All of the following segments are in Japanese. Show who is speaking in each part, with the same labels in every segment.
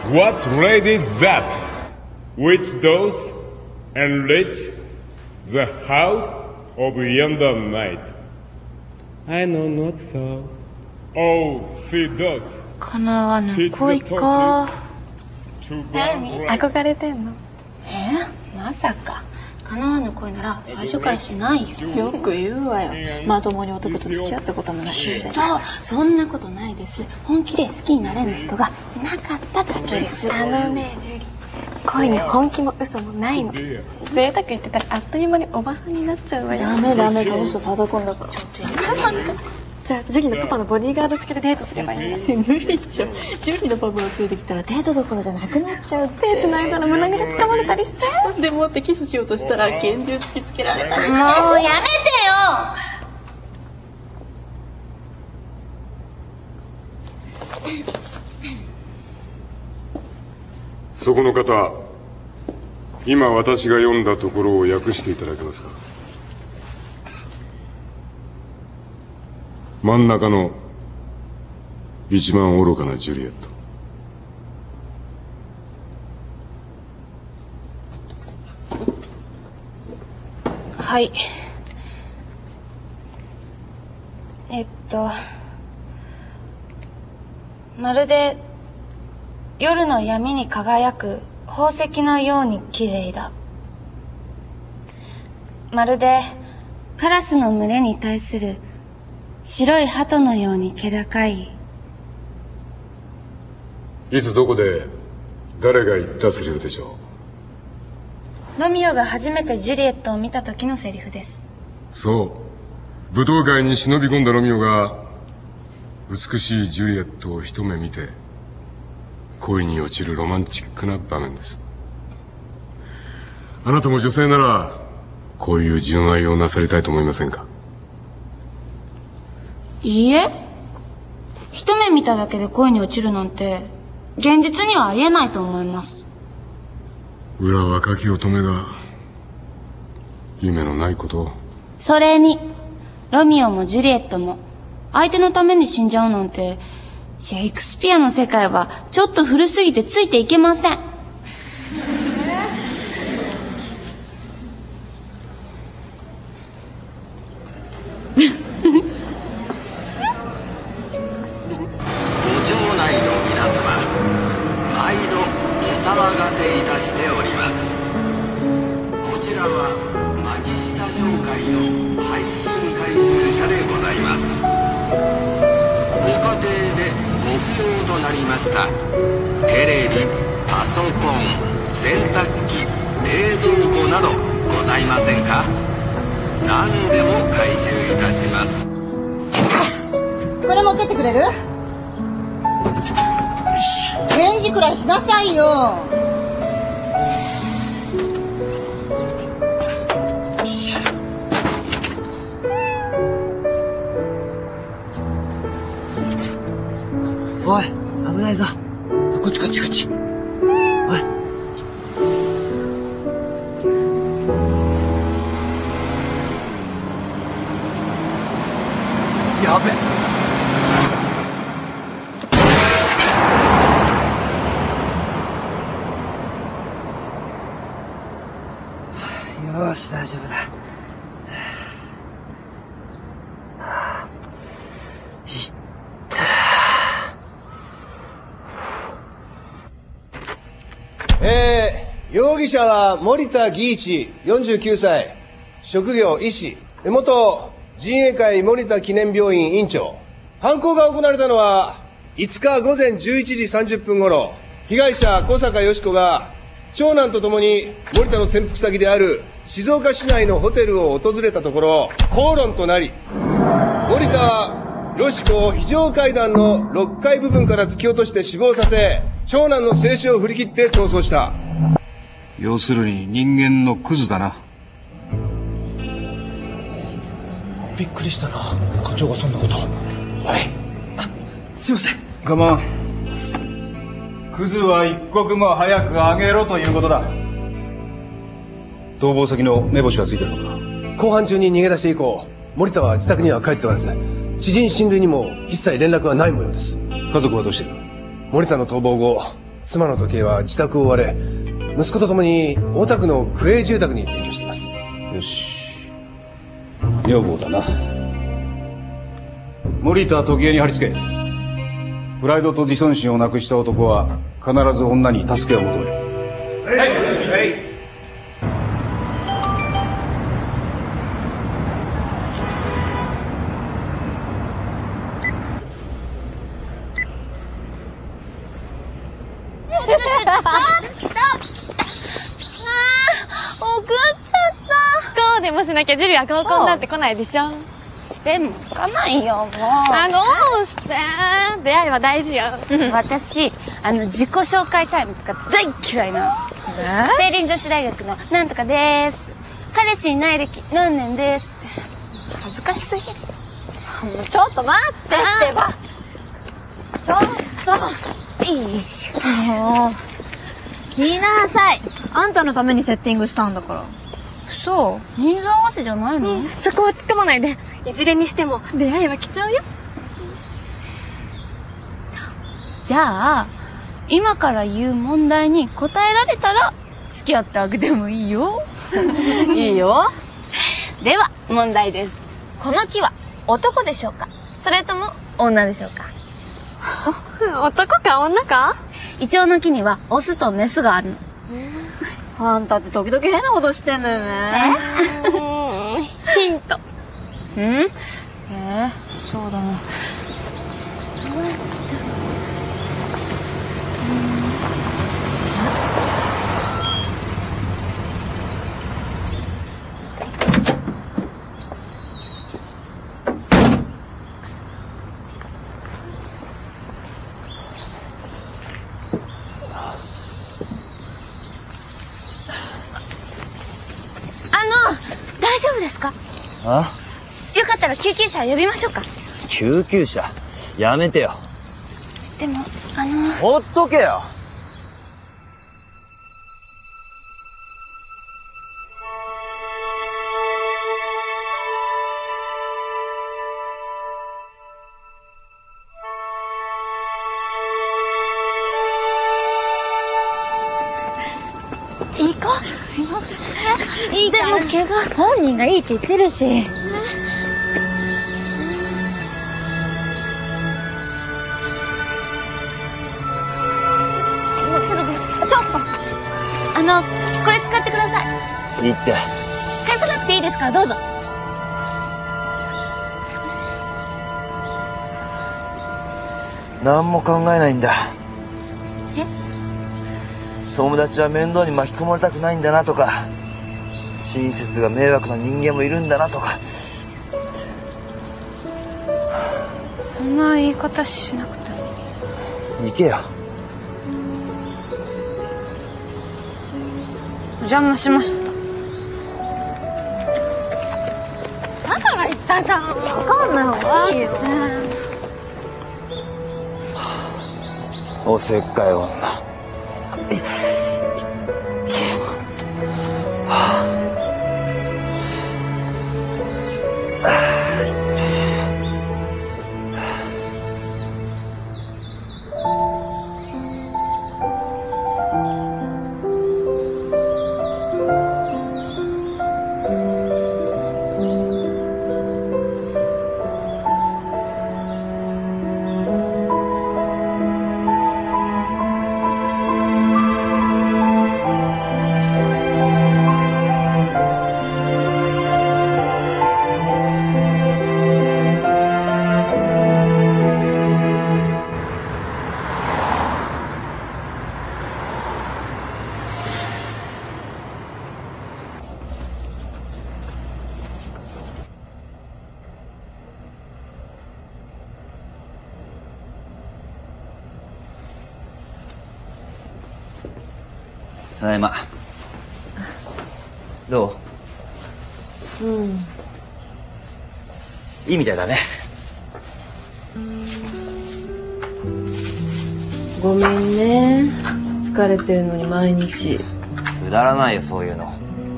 Speaker 1: What lady is that? Which does enrich the heart of yonder knight? I know not so. Oh, she does.
Speaker 2: 叶わぬ恋か。
Speaker 3: 何？憧れてんの？
Speaker 2: まさか。叶わぬ恋なら最初からしないよ。
Speaker 3: よく言うわよ。まともに男と付き合ったこともないし。
Speaker 2: そんなことないです。本気で好きになれる人がいなかっただけです。
Speaker 3: ジュリー、恋に本気も嘘もないの。贅沢言ってたらあっという間におばさんになっちゃうわよ。
Speaker 4: ダメダメ、この人パソコンだから。
Speaker 3: じゃあジュリのパパのボディーガード付きでデートすればいいんだ。無理でしょ。ジュリのパパを連れてきたらデートどころじゃなくなっちゃう。手繋いだら胸ぐら掴まれたりして。でもってキスしようとしたら拳銃突きつけられたりして。
Speaker 2: もうやめてよ。
Speaker 5: そこの方、今私が読んだところを訳していただけますか。真ん中の一番愚かなジュリエット。
Speaker 2: はい。まるで夜の闇に輝く宝石のように綺麗だ。まるでカラスの群れに対する白い鳩のように気高い。
Speaker 5: いつどこで誰が言ったセリフでしょ
Speaker 2: う。ロミオが初めてジュリエットを見た時のセリフです。
Speaker 5: そう、武道会に忍び込んだロミオが美しいジュリエットを一目見て恋に落ちるロマンチックな場面です。あなたも女性ならこういう純愛をなさりたいと思いませんか。
Speaker 2: いいえ、一目見ただけで恋に落ちるなんて現実にはありえないと思います。
Speaker 5: 裏若き乙女が夢のないことを。
Speaker 2: それにロミオもジュリエットも相手のために死んじゃうなんて、シェイクスピアの世界はちょっと古すぎてついていけません。
Speaker 6: 騒がせいたしております。こちらは牧下商会の廃品回収車でございます。ご家庭でご不要となりましたテレビ、パソコン、洗濯機、冷蔵庫などございませんか。何でも回収いたします。
Speaker 4: これ持ってってくれる？返事くらいしなさいよ。
Speaker 7: おい、危ないぞ。こっちこっちこっち。おい。やべ。よし、大丈夫だ。いった
Speaker 8: 容疑者は森田義一49歳、職業医師、元陣営会森田記念病院院長。犯行が行われたのは5日午前11時30分頃、被害者小坂よし子が長男と共に森田の潜伏先である静岡市内のホテルを訪れたところ口論となり、森田はよし子を非常階段の6階部分から突き落として死亡させ、長男の静止を振り切って逃走した。
Speaker 9: 要するに人間のクズだな。
Speaker 7: びっくりしたな、課長がそんなこと。おい、すいません。
Speaker 9: 我慢。クズは一刻も早く挙げろということだ。逃亡先の目星はついてるのか。
Speaker 8: 公判中に逃げ出して以降、森田は自宅には帰っておらず、知人親類にも一切連絡はない模様です。
Speaker 9: 家族はどうしてる？
Speaker 8: 森田の逃亡後、 妻の時計は自宅を追われ、息子と共に大田区の区営住宅に転居しています。
Speaker 9: よし。女房だな。森田時計に貼り付け。プライドと自尊心をなくした男は必ず女に助けを求める。はい。はい。
Speaker 2: 送っちゃった。
Speaker 3: こうでもしなきゃジュリは合コンなんて来ないでしょ。
Speaker 2: しても来ないよ、もう。
Speaker 3: どうして出会いは大事よ。
Speaker 2: 私、自己紹介タイムとか大嫌いな。聖林女子大学のなんとかでーす。彼氏いない歴何年ですって。恥ずかしすぎる。
Speaker 3: ちょっと待ってってば。ちょっと。
Speaker 2: いいしょ。
Speaker 3: 聞きなさい。あんたのためにセッティングしたんだから。
Speaker 2: そう、人数合わせじゃないの？
Speaker 3: そこは突っ込まないで。いずれにしても出会いは貴重よ。
Speaker 2: じゃあ、今から言う問題に答えられたら付き合ってあげてもいいよ。
Speaker 3: いいよ。
Speaker 2: では、問題です。この木は男でしょうか？それとも女でしょうか？
Speaker 3: 男か女か？
Speaker 2: イチョウの木にはオスとメスがあるの。
Speaker 3: あんたって時々変なことしてんのよね。ヒント。
Speaker 2: そうだな。大丈夫ですか？
Speaker 10: あ？
Speaker 2: よかったら救急車呼びましょうか。
Speaker 10: 救急車？やめてよ。
Speaker 2: でも、
Speaker 10: ほっとけよ。
Speaker 3: 行こう。いい
Speaker 2: でも怪我。
Speaker 3: 本人がいいって言ってるし。
Speaker 2: ちょっと。これ使ってください。
Speaker 10: いいって。
Speaker 2: 返さなくていいですからどうぞ。
Speaker 10: 何も考えないんだ。
Speaker 2: え？
Speaker 10: 友達は面倒に巻き込まれたくないんだなとか、親切が迷惑な人間もいるんだなとか。
Speaker 2: そんな言い方しなくても。
Speaker 10: 行けよ。
Speaker 2: お邪魔しました。
Speaker 3: だから言ったじゃん。こんなのがいいよ。
Speaker 10: おせっかい女。ただいま。どう？いいみたいだね。
Speaker 11: ごめんね。疲れてるのに毎日。
Speaker 10: くだらないよ、そういうの。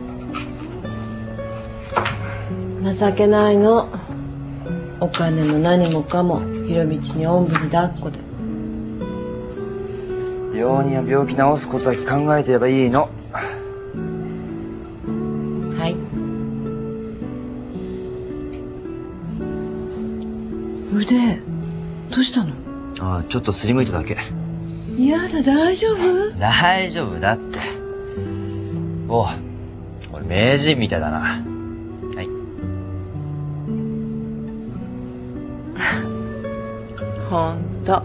Speaker 11: 情けないの。お金も何もかもひろみちにおんぶに抱っこで。
Speaker 10: 病人は病気治すことだけ考えてればいいの。
Speaker 11: はい。腕、どうしたの？
Speaker 10: ああ、ちょっとすりむいただけ。
Speaker 11: やだ、大丈夫？
Speaker 10: 大丈夫だって。おう、俺名人みたいだな。はい。
Speaker 11: ほんと。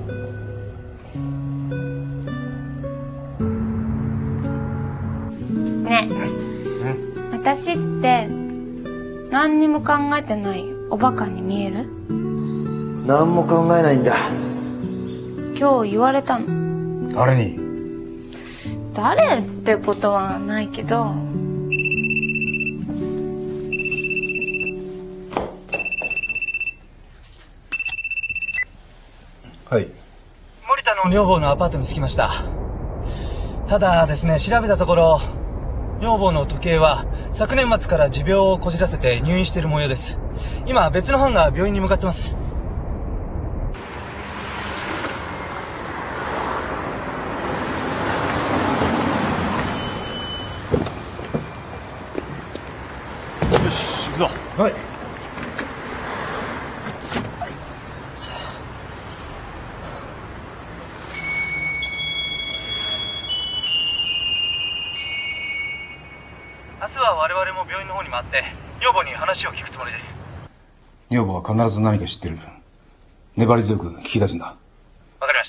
Speaker 2: ねえ、私って何にも考えてないおバカに見える？
Speaker 10: 何も考えないんだ。
Speaker 2: 今日言われたの。
Speaker 9: 誰に？
Speaker 2: 誰ってことはないけど。
Speaker 9: はい。
Speaker 7: 森田の女房のアパートに着きました。ただですね、調べたところ、女房の時計は昨年末から持病をこじらせて入院している模様です。今別の班が病院に向かってます。
Speaker 9: よし、行くぞ。はい。
Speaker 7: 明日は我々も病院の方に回って女房に話を聞くつもりです。
Speaker 9: 女房は必ず何か知ってる。粘り強く聞き出すんだ。
Speaker 7: わかりました。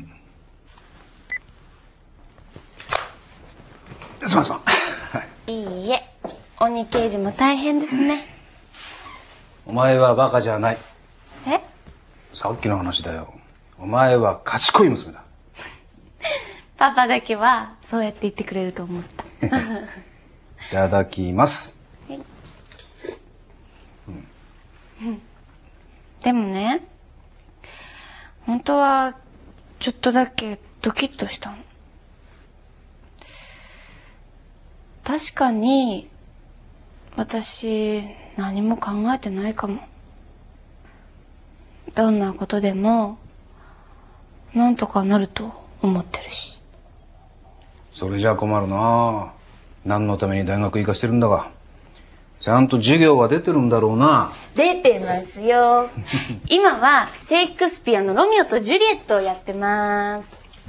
Speaker 9: すまんすまん。
Speaker 2: いいえ、鬼刑事も大変ですね。
Speaker 9: お前はバカじゃない。
Speaker 2: え？
Speaker 9: さっきの話だよ。お前は賢い娘だ。
Speaker 2: パパだけはそうやって言ってくれると思った。
Speaker 9: いただきます。
Speaker 2: はい。でもね、本当はちょっとだけドキッとしたの。確かに私何も考えてないかも。どんなことでもなんとかなると思ってるし。
Speaker 9: それじゃ困るな。何のために大学行かしてるんだか。ちゃんと授業は出てるんだろうな。
Speaker 2: 出てますよ。今はシェイクスピアのロミオとジュリエットをやってます。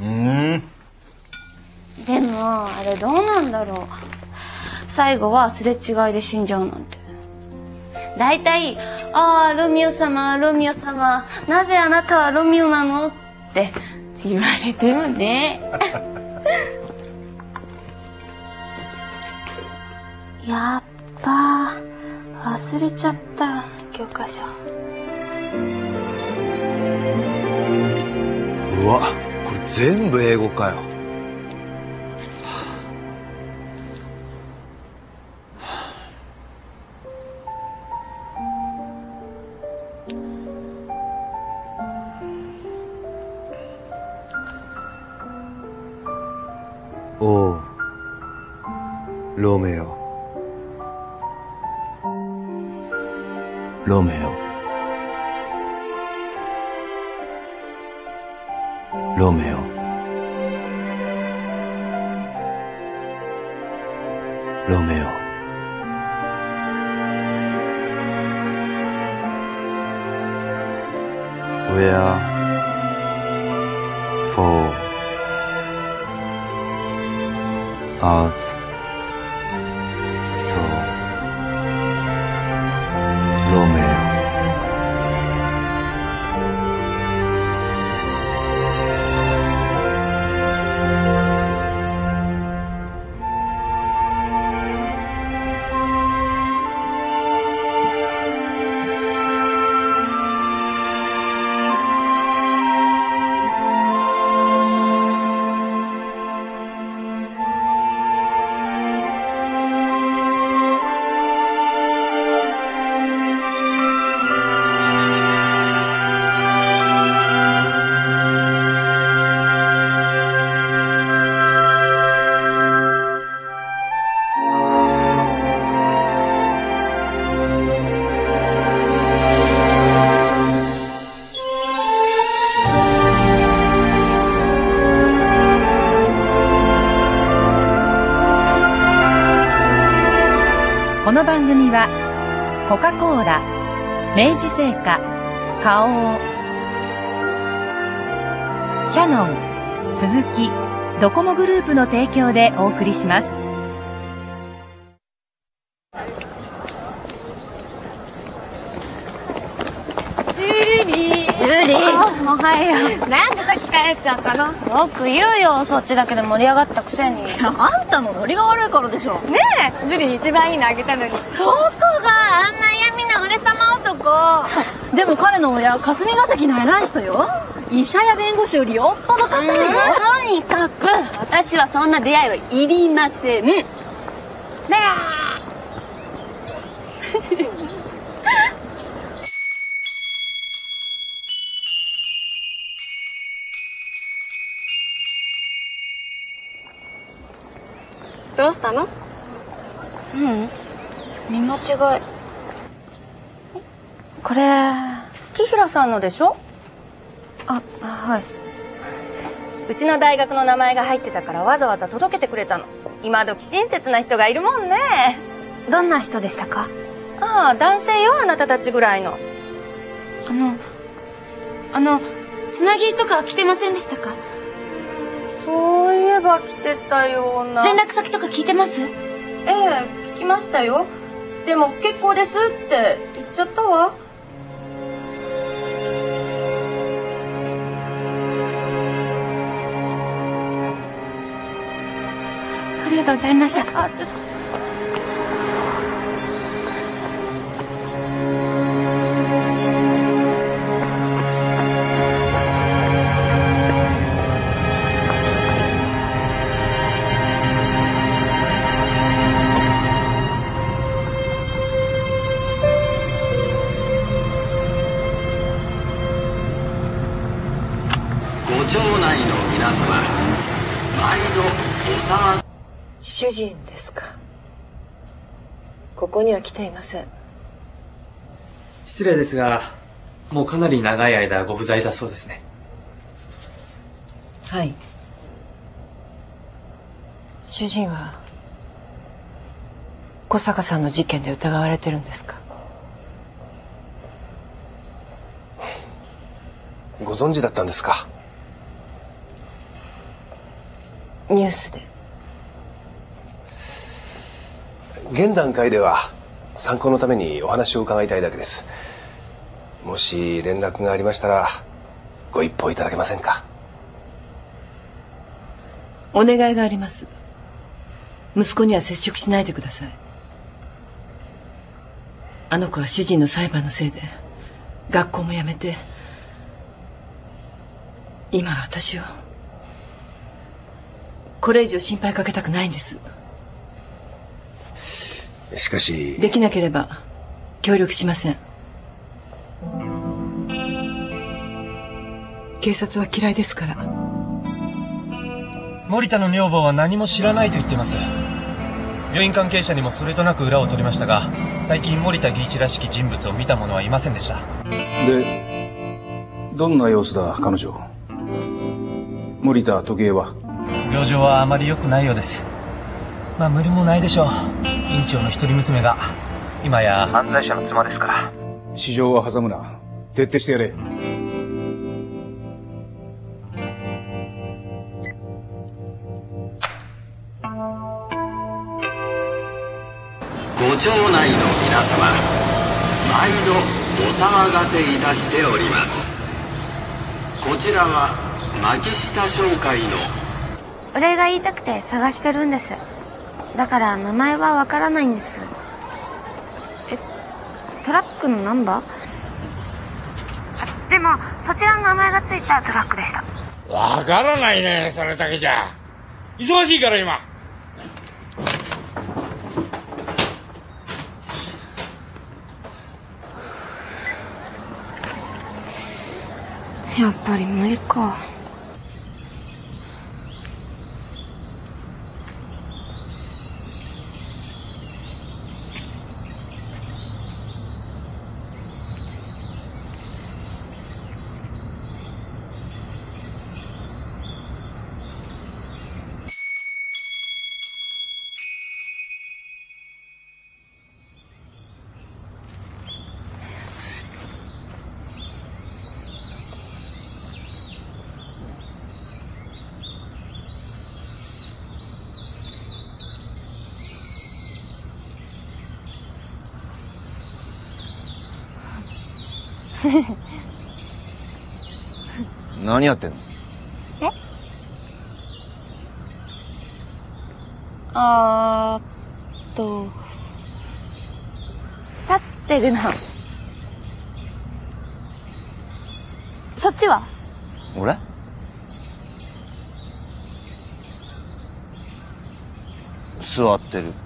Speaker 2: でもあれどうなんだろう。最後はすれ違いで死んじゃうなんて。だいたい「ああロミオ様ロミオ様なぜあなたはロミオなの?」って言われてもね。やっば忘れちゃった教科書。
Speaker 10: うわ、これ全部英語かよ。おう、ロメオ。ロメオ。ロメオ。ロメオ。Where for out so Romeo.
Speaker 12: の番組はコカ・コーラ、明治製菓、花王、キヤノン、スズキ、ドコモグループの提供でお送りします。
Speaker 2: ジュリー、おはよう。なんで先帰っちゃったの？よく言うよ、そっちだけで盛り上がったくせに。
Speaker 3: あんたのノリが悪いからでしょ。
Speaker 2: ねえ、ジュリー一番いいのあげたのに。どこがあんな嫌味な俺様男。
Speaker 3: でも彼の親、霞が関の偉い人よ。医者や弁護士よりよっぽど高いよ。
Speaker 2: とにかく私はそんな出会いはいりません。で
Speaker 3: どうしたの？
Speaker 2: 見間違い。これ
Speaker 13: 木平さんのでしょ？
Speaker 2: はい。
Speaker 13: うちの大学の名前が入ってたからわざわざ届けてくれたの。今時親切な人がいるもんね。
Speaker 2: どんな人でしたか？
Speaker 13: ああ、男性よ、あなたたちぐらいの。
Speaker 2: つなぎとか来てませんでしたか？
Speaker 13: そういえば来てたような。
Speaker 2: 連絡先とか聞いてます？
Speaker 13: ええ、聞きましたよ。でも結構ですって言っちゃったわ。
Speaker 2: ありがとうございました。
Speaker 6: ご町内の皆様、毎度お騒ぎ。
Speaker 11: 主人ですか。ここには来ていません。
Speaker 7: 失礼ですが、もうかなり長い間ご不在だそうですね。
Speaker 11: はい。主人は小坂さんの事件で疑われてるんですか。
Speaker 8: ご存知だったんですか。
Speaker 11: ニュースで。
Speaker 8: 現段階では参考のためにお話を伺いたいだけです。もし連絡がありましたらご一報いただけませんか。
Speaker 11: お願いがあります。息子には接触しないでください。あの子は主人の裁判のせいで学校も辞めて、今は私をこれ以上心配かけたくないんです。
Speaker 8: しかし
Speaker 11: できなければ協力しません。警察は嫌いですから。
Speaker 7: 森田の女房は何も知らないと言っています。病院関係者にもそれとなく裏を取りましたが、最近森田義一らしき人物を見た者はいませんでした。
Speaker 9: で、どんな様子だ彼女。森田時計は
Speaker 7: 病状はあまり良くないようです。まあ無理もないでしょう。院長の一人娘が今や犯罪者の妻ですから。
Speaker 9: 市場は挟むな。徹底してやれ。
Speaker 6: ご町内の皆様、毎度お騒がせいたしております。こちらは牧下商会の。
Speaker 2: お礼が言いたくて探してるんです。だから名前はわからないんです。トラックのナンバー？でもそちらの名前がついたトラックでした。
Speaker 1: わからないね、それだけじゃ。忙しいから今。
Speaker 2: やっぱり無理か。
Speaker 10: 何やってんの？
Speaker 2: え？立ってるの。そっちは？
Speaker 10: 俺？座ってる。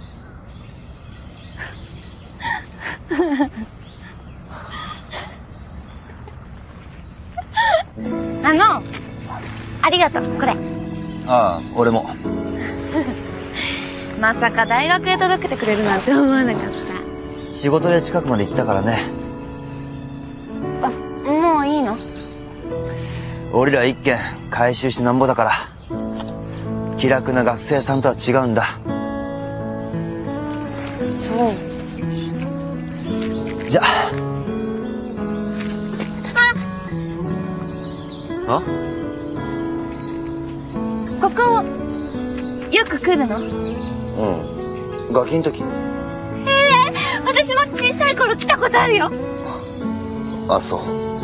Speaker 2: ありがとう、これ。
Speaker 10: ああ、俺も。
Speaker 2: まさか大学へ届けてくれるなんて思わなかった。
Speaker 10: 仕事で近くまで行ったからね。
Speaker 2: あ、もういいの？
Speaker 10: 俺ら一軒回収してなんぼだから。気楽な学生さんとは違うんだ。
Speaker 2: そう。
Speaker 10: じゃあ。あ？
Speaker 2: ここ、よく来るの？
Speaker 10: うん。ガキん時。
Speaker 2: 私も小さい頃来たことあるよ。
Speaker 10: あ、そう。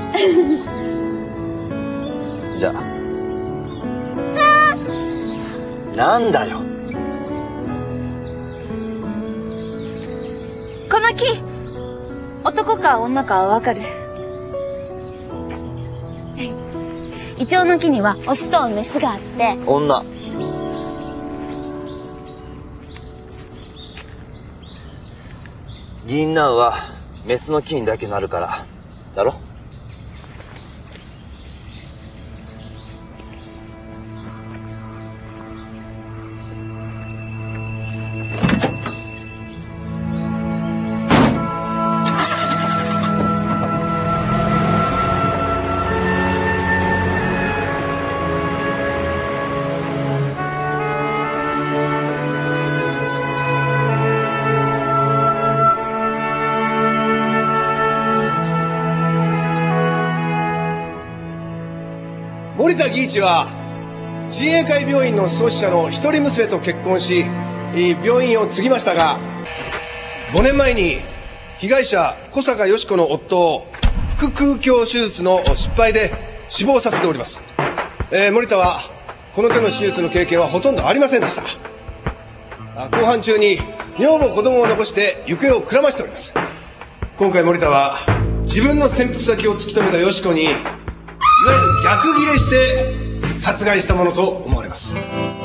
Speaker 10: じゃあ。なんだよ。
Speaker 2: この木、男か女かはわかる？イチョウの木にはオスとメスがあって。
Speaker 10: 女。銀杏はメスの木にだけなるから、だろ？
Speaker 8: 森田義一は自衛会病院の創始者の一人娘と結婚し病院を継ぎましたが、5年前に被害者小坂芳子の夫を腹腔鏡手術の失敗で死亡させております。森田はこの手の手術の経験はほとんどありませんでした。公判中に女房子供を残して行方をくらましております。今回森田は自分の潜伏先を突き止めた芳子にいわゆる逆ギレして殺害したものと思われます。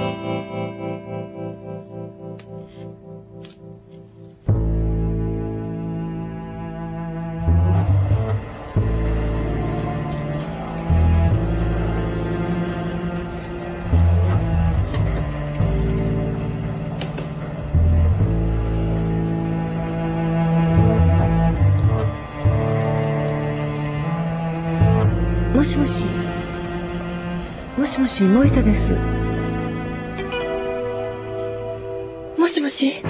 Speaker 11: もしもし。もしもし、森田です。もしもし。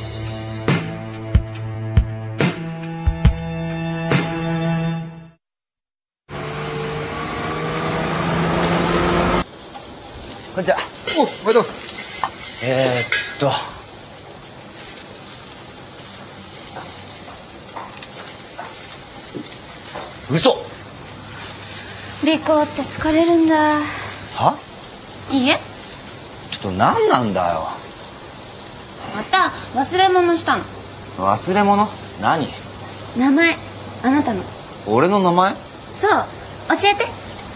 Speaker 10: こんにちは。
Speaker 9: お、おめでとう。
Speaker 10: 嘘。
Speaker 2: 尾行って疲れるんだ。
Speaker 10: はい
Speaker 2: いえ。
Speaker 10: ちょっと何なんだよ。
Speaker 2: また忘れ物したの。
Speaker 10: 忘れ物？何？
Speaker 2: 名前、あなたの。
Speaker 10: 俺の名前？
Speaker 2: そう、教えて。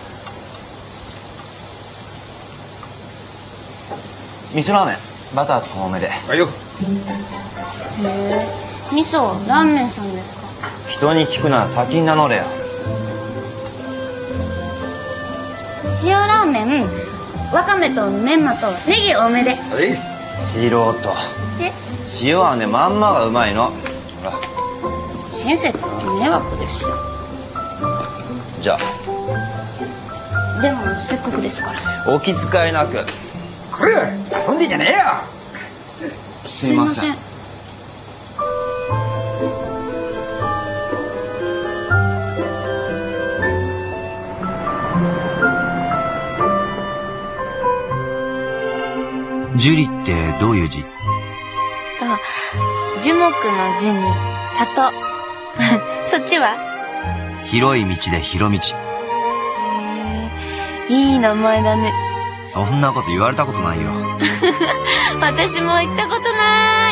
Speaker 10: 味噌ラーメンバターと多めで。
Speaker 9: はいよ。
Speaker 2: へえ、味噌ラーメンさんですか？
Speaker 10: 人に聞くなら先に名乗れよ。
Speaker 2: 塩ラーメン、わかめとメンマとネギ多めで。
Speaker 10: はい。素人。
Speaker 2: え？
Speaker 10: 塩はね、まんまがうまいの。ほら。
Speaker 2: 親切は迷惑ですよ。
Speaker 10: じゃ
Speaker 2: あ。でもせっかくですから。
Speaker 10: お気遣いなく。
Speaker 9: これ遊んでんじゃねえよ。
Speaker 10: すいません。
Speaker 14: 樹里ってどういう字？
Speaker 2: 樹木の樹に里。そっちは？
Speaker 14: 広い道で広道。
Speaker 2: いい名前だね。
Speaker 14: そんなこと言われたことないよ。
Speaker 2: 私も行ったことない。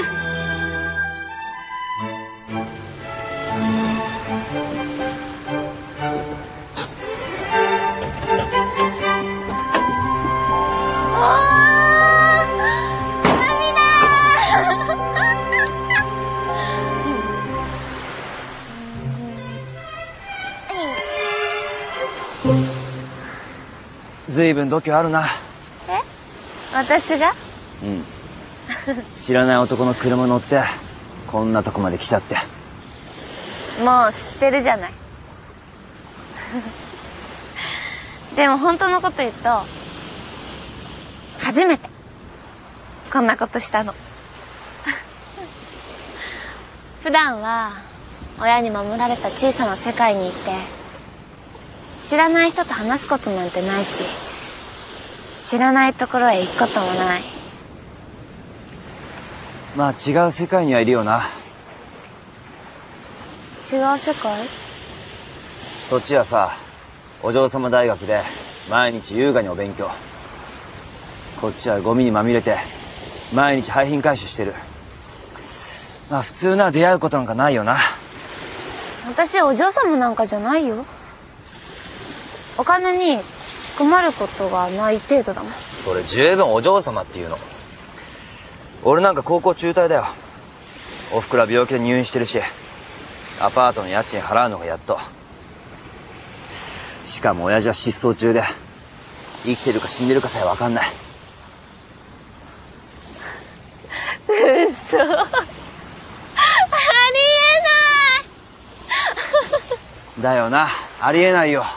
Speaker 10: ずいぶん度胸あるな。
Speaker 2: え？私が？
Speaker 10: うん。知らない男の車乗ってこんなとこまで来ちゃって。
Speaker 2: もう知ってるじゃない。でも本当のこと言うと初めてこんなことしたの。普段は親に守られた小さな世界にいて知らない人と話すことなんてないし知らないところへ行くこともない。
Speaker 10: まあ違う世界にはいるよな。
Speaker 2: 違う世界？
Speaker 10: そっちはさ、お嬢様大学で毎日優雅にお勉強。こっちはゴミにまみれて毎日廃品回収してる。まあ普通な出会うことなんかないよな。
Speaker 2: 私お嬢様なんかじゃないよ。お金に困ることがない程度だもん。
Speaker 10: それ十分お嬢様っていうの。俺なんか高校中退だよ。おふくろは病気で入院してるしアパートの家賃払うのがやっと。しかも親父は失踪中で生きてるか死んでるかさえ分かんない。
Speaker 2: 嘘。ありえない。
Speaker 10: だよな、ありえないよ。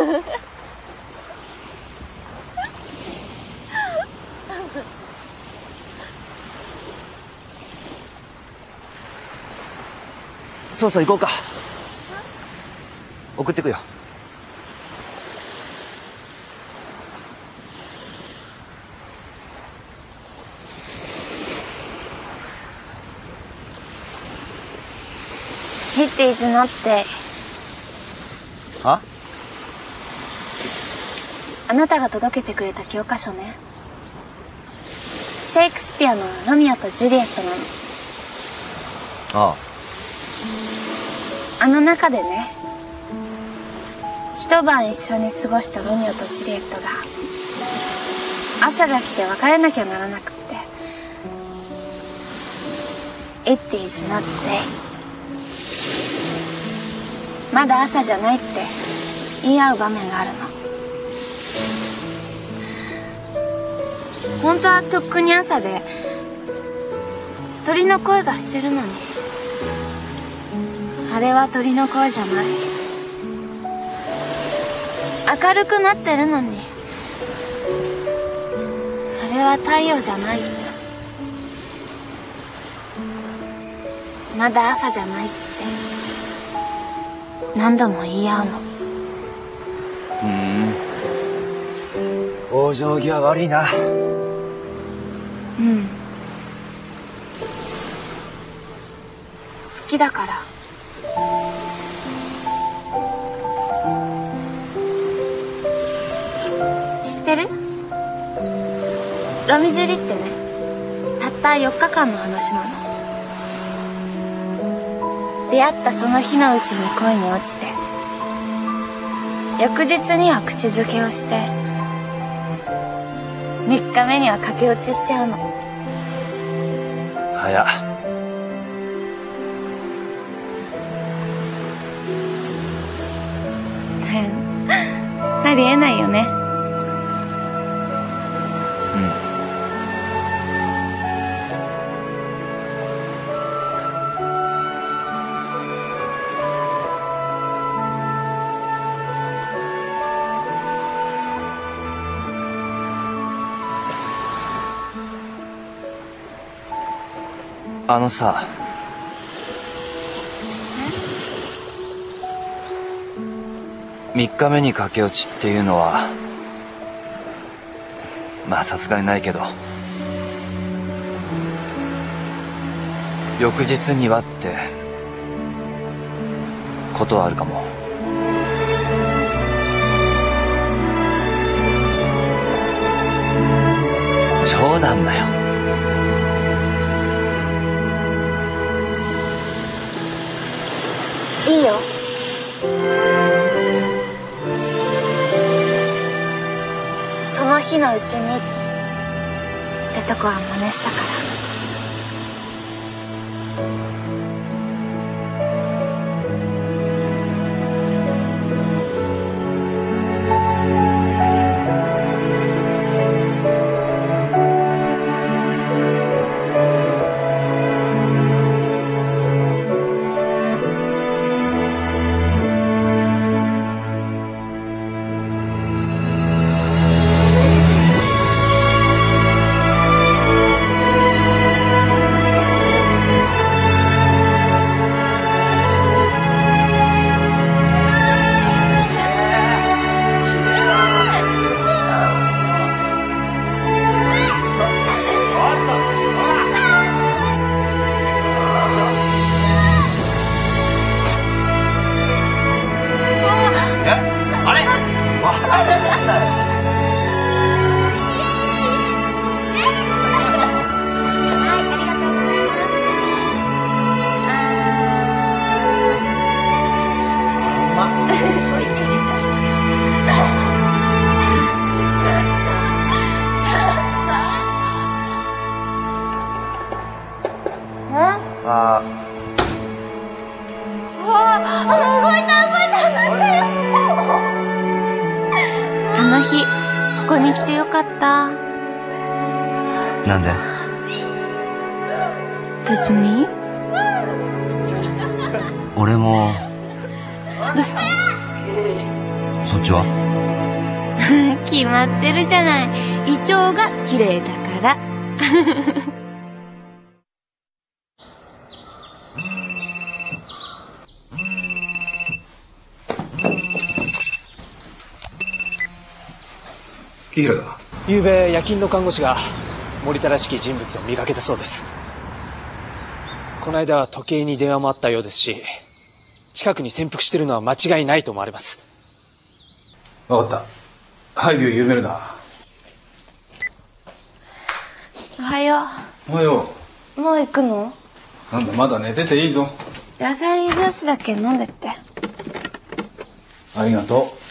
Speaker 10: そうそう、行こうか。送ってくよ。
Speaker 2: It is not って
Speaker 10: は？
Speaker 2: あなたが届けてくれた教科書ね。シェイクスピアのロミオとジュリエットなの。
Speaker 10: あ
Speaker 2: あの中でね、一晩一緒に過ごしたロミオとジュリエットが朝が来て別れなきゃならなくって It is not day まだ朝じゃないって言い合う場面があるの。本当はとっくに朝で鳥の声がしてるのにあれは鳥の声じゃない。明るくなってるのにあれは太陽じゃない。まだ朝じゃないって何度も言い合うの。
Speaker 10: 往生際悪いな。
Speaker 2: うん。好きだから。知ってる？ロミジュリってね、たった4日間の話なの。出会ったその日のうちに恋に落ちて、翌日には口づけをして、3日目には駆け落ちしちゃうの。
Speaker 10: 早っ。
Speaker 2: ありえないよね。
Speaker 10: あのさ、3日目に駆け落ちっていうのはまあさすがにないけど、翌日にはってことはあるかも。
Speaker 14: 冗談だよ。
Speaker 2: いいよ。その日のうちにってとこは真似したから。あの日ここに来てよかった。
Speaker 14: なんで？
Speaker 2: 別に。
Speaker 14: 俺も。
Speaker 2: どうして？
Speaker 14: そっちは？
Speaker 2: 決まってるじゃない。イチョウが綺麗だから。
Speaker 9: 木平だ。
Speaker 7: 昨べ夜勤の看護師が森田らしき人物を見かけたそうです。この間は時計に電話もあったようですし、近くに潜伏しているのは間違いないと思われます。
Speaker 9: 分かった。配備を緩めるな。
Speaker 2: おはよう。
Speaker 9: おはよ
Speaker 2: う。もう行くの？
Speaker 9: なんだ、まだ寝てていいぞ。
Speaker 2: 野菜ジュースだけ飲んでって。
Speaker 9: ありがとう。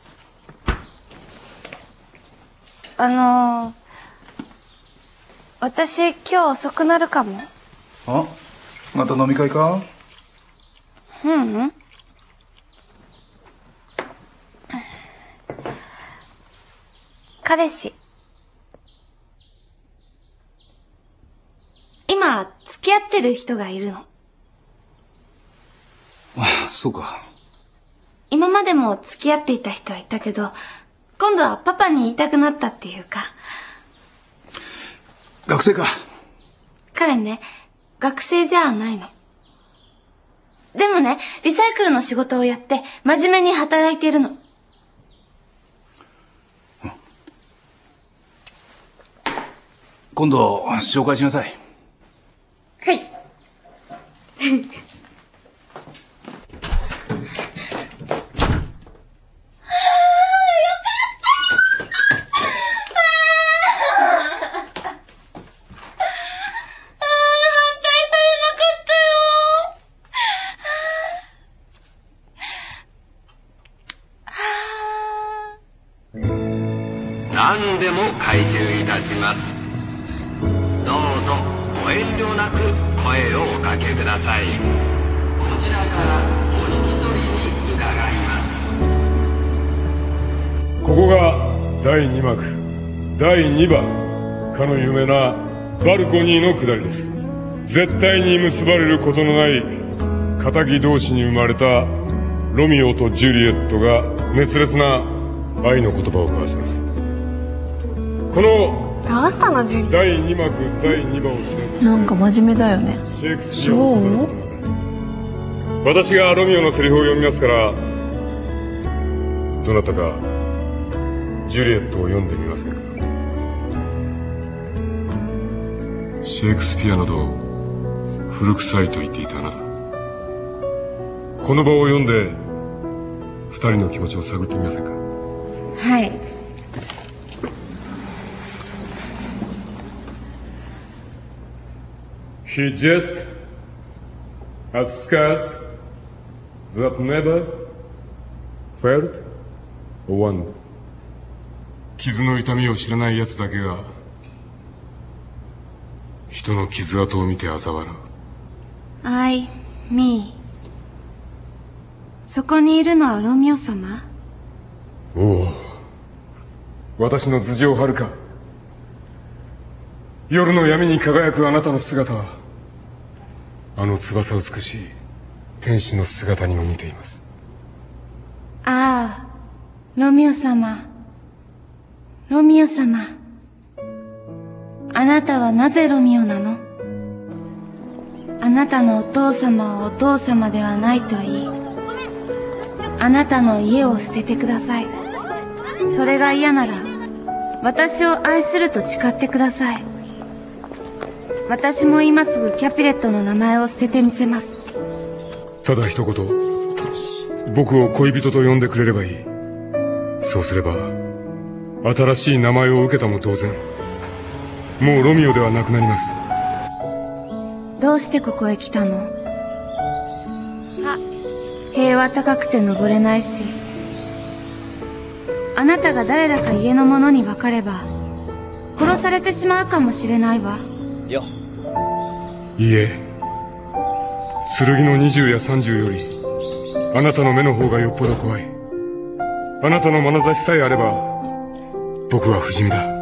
Speaker 2: 私今日遅くなるかも。
Speaker 9: あ、また飲み会か？
Speaker 2: ううん。彼氏。今付き合ってる人がいるの。
Speaker 9: ああ、そうか。
Speaker 2: 今までも付き合っていた人はいたけど、今度はパパに言いたくなったっていうか。
Speaker 9: 学生か。
Speaker 2: 彼ね、学生じゃないの。でもね、リサイクルの仕事をやって真面目に働いているの。
Speaker 9: 今度紹介しなさい。
Speaker 2: はい。
Speaker 6: 何でも回収いたします。どうぞご遠慮なく声をおかけください。こちらからお引き取りに伺います。
Speaker 1: ここが第2幕第2話かの有名なバルコニーの下りです。絶対に結ばれることのない敵同士に生まれたロミオとジュリエットが熱烈な愛の言葉を交わします。この
Speaker 3: どうしたのジュリー？
Speaker 1: 第2幕第2話を知らず
Speaker 3: なんか真面目だよね。
Speaker 1: シェイクスピアを私がロミオのセリフを読みますから、どなたかジュリエットを読んでみませんか？シェイクスピアなど古臭いと言っていたあなた、この場を読んで二人の気持ちを探ってみませんか？
Speaker 2: はい。
Speaker 1: He just has scars that never felt one.
Speaker 5: 傷の痛みを知らない奴だけが人の傷跡を見て嘲笑う。
Speaker 2: I, me。そこにいるのはロミオ様？
Speaker 5: おお、私の頭上遥か。夜の闇に輝くあなたの姿は、あの翼美しい天使の姿にも似ています。
Speaker 2: ああ、ロミオ様。ロミオ様。あなたはなぜロミオなの？あなたのお父様はお父様ではないといい。あなたの家を捨ててください。それが嫌なら、私を愛すると誓ってください。私も今すぐキャピレットの名前を捨ててみせます。
Speaker 5: ただ一言、僕を恋人と呼んでくれればいい。そうすれば、新しい名前を受けたも同然、もうロミオではなくなります。
Speaker 2: どうしてここへ来たの？塀は高くて登れないし、あなたが誰だか家の者に分かれば、殺されてしまうかもしれないわ。
Speaker 10: よ。
Speaker 5: いいえ、剣の20や30より、あなたの目の方がよっぽど怖い。あなたの眼差しさえあれば、僕は不死身だ。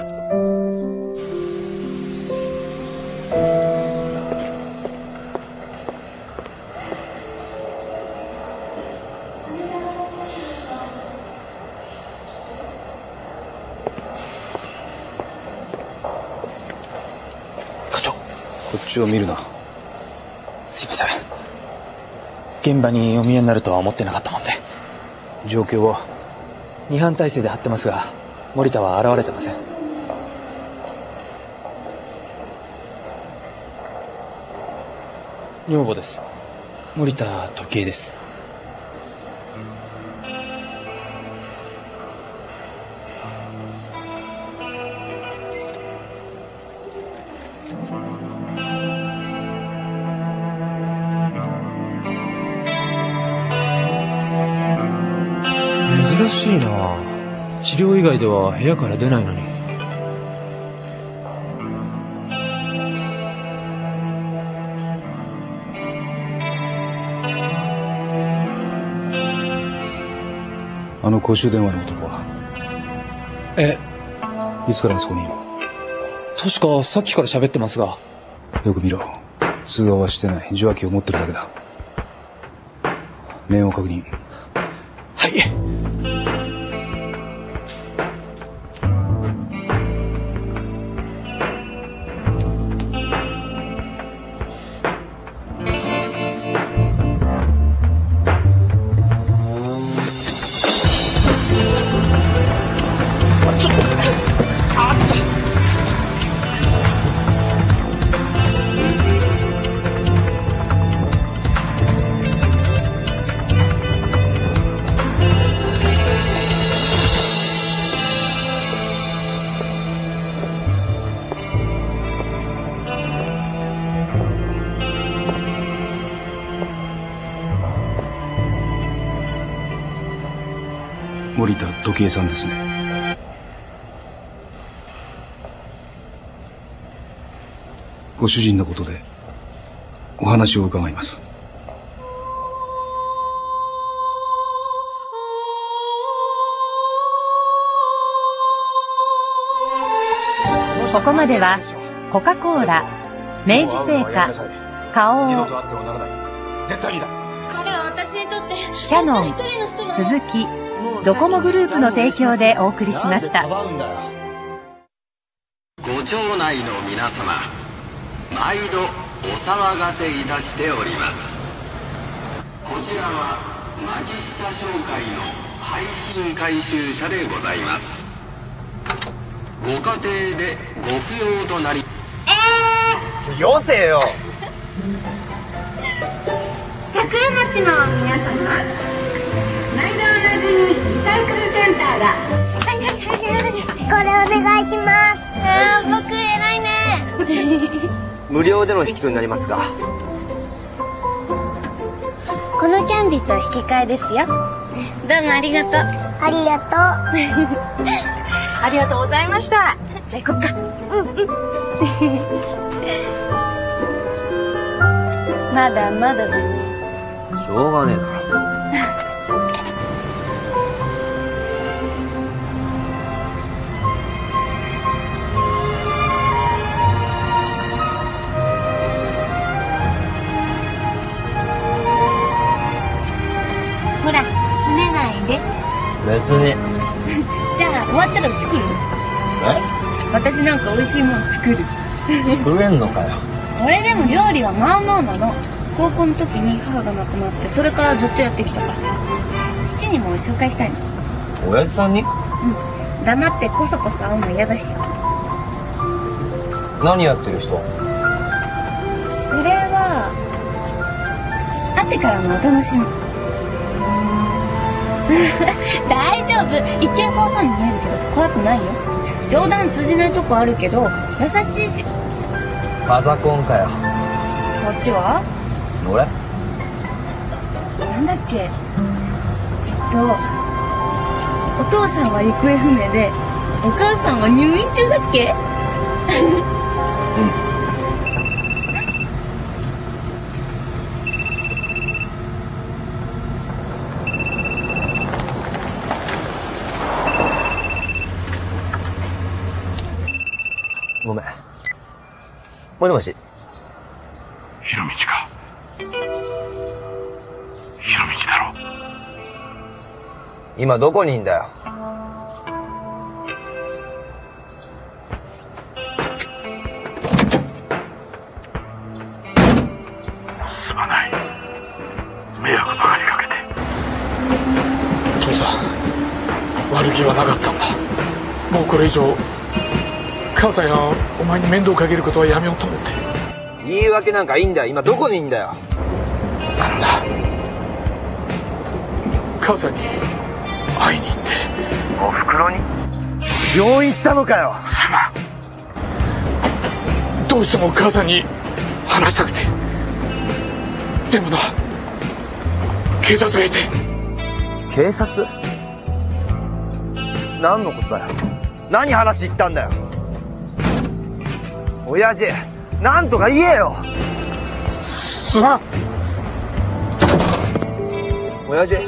Speaker 15: こっちを見るな。すいません。現場にお見えになるとは思ってなかったもんで。状況は2班体制で張ってますが、森田は現れてません。女房です。森田時計です。珍しいな。治療以外では部屋から出ないのに。
Speaker 9: あの公衆電話の男は？いつからあそこにいる？
Speaker 15: 確かさっきから喋ってますが。
Speaker 9: よく見ろ。通話はしてない。受話器を持ってるだけだ。面を確認。
Speaker 15: はい。
Speaker 9: 森田時計さんですね。ご主人のことでお話を伺います。
Speaker 12: ここまではコカ・コーラ、明治製菓、花王、
Speaker 15: 絶対にだ。
Speaker 2: 彼は私にとって
Speaker 12: キヤノン、鈴木、ドコモグループの提供でお送りしました。
Speaker 6: ご町内の皆様、毎度お騒がせいたしております。こちらは牧下商会の廃品回収車でございます。ご家庭でご不要となり、
Speaker 10: よせよ。
Speaker 2: 桜町の皆様、
Speaker 16: 毎度おなじみリサイクルセンターが。これお願いします。
Speaker 2: 僕偉いね。
Speaker 10: 無料での引き取りになりますが。
Speaker 2: このキャンディーと引き換えですよ。どうもありがとう。ありがとう。
Speaker 3: ありがとうございました。じゃあ行こっか。
Speaker 2: まだまだだね。
Speaker 10: しょうがねえだろ。
Speaker 2: ほら、すねないで。
Speaker 10: 別に。
Speaker 2: じゃあ終わったら作る？私なんか美味しいもの作る。
Speaker 10: 作れんのかよ。
Speaker 2: 俺でも料理はまあまあなの。高校の時に母が亡くなって、それからずっとやってきたから。父にも紹介したいの。
Speaker 10: 親父さんに？
Speaker 2: 黙ってこそこそ会うの嫌だし。
Speaker 10: 何やってる人？
Speaker 2: それは会ってからのお楽しみ。大丈夫。一見怖そうに見えるけど怖くないよ。冗談通じないとこあるけど優しいし。
Speaker 10: パザコンかよ。
Speaker 2: そっちは？
Speaker 10: 俺？
Speaker 2: なんだっけ。お父さんは行方不明でお母さんは入院中だっけ？
Speaker 10: ごめん。もしもし。
Speaker 17: ひろみちか。ひろみちだろ。
Speaker 10: 今どこにいんだよ。
Speaker 17: すまない。迷惑ばかりかけて。父さん、悪気はなかったんだ。もうこれ以上母さんやお前に面倒かけることはやめようと思って。
Speaker 10: 言い訳なんかいいんだよ。今どこにいんだよ。
Speaker 17: 母さんに会いに行って。
Speaker 10: おふくろに？病院行ったのかよ。
Speaker 17: すまん。どうしても母さんに話したくて。でもな、警察がいて。
Speaker 10: 警察？何のことだよ。何話言ったんだよ。親父、なんとか言えよ。
Speaker 17: すまん。
Speaker 10: 親父。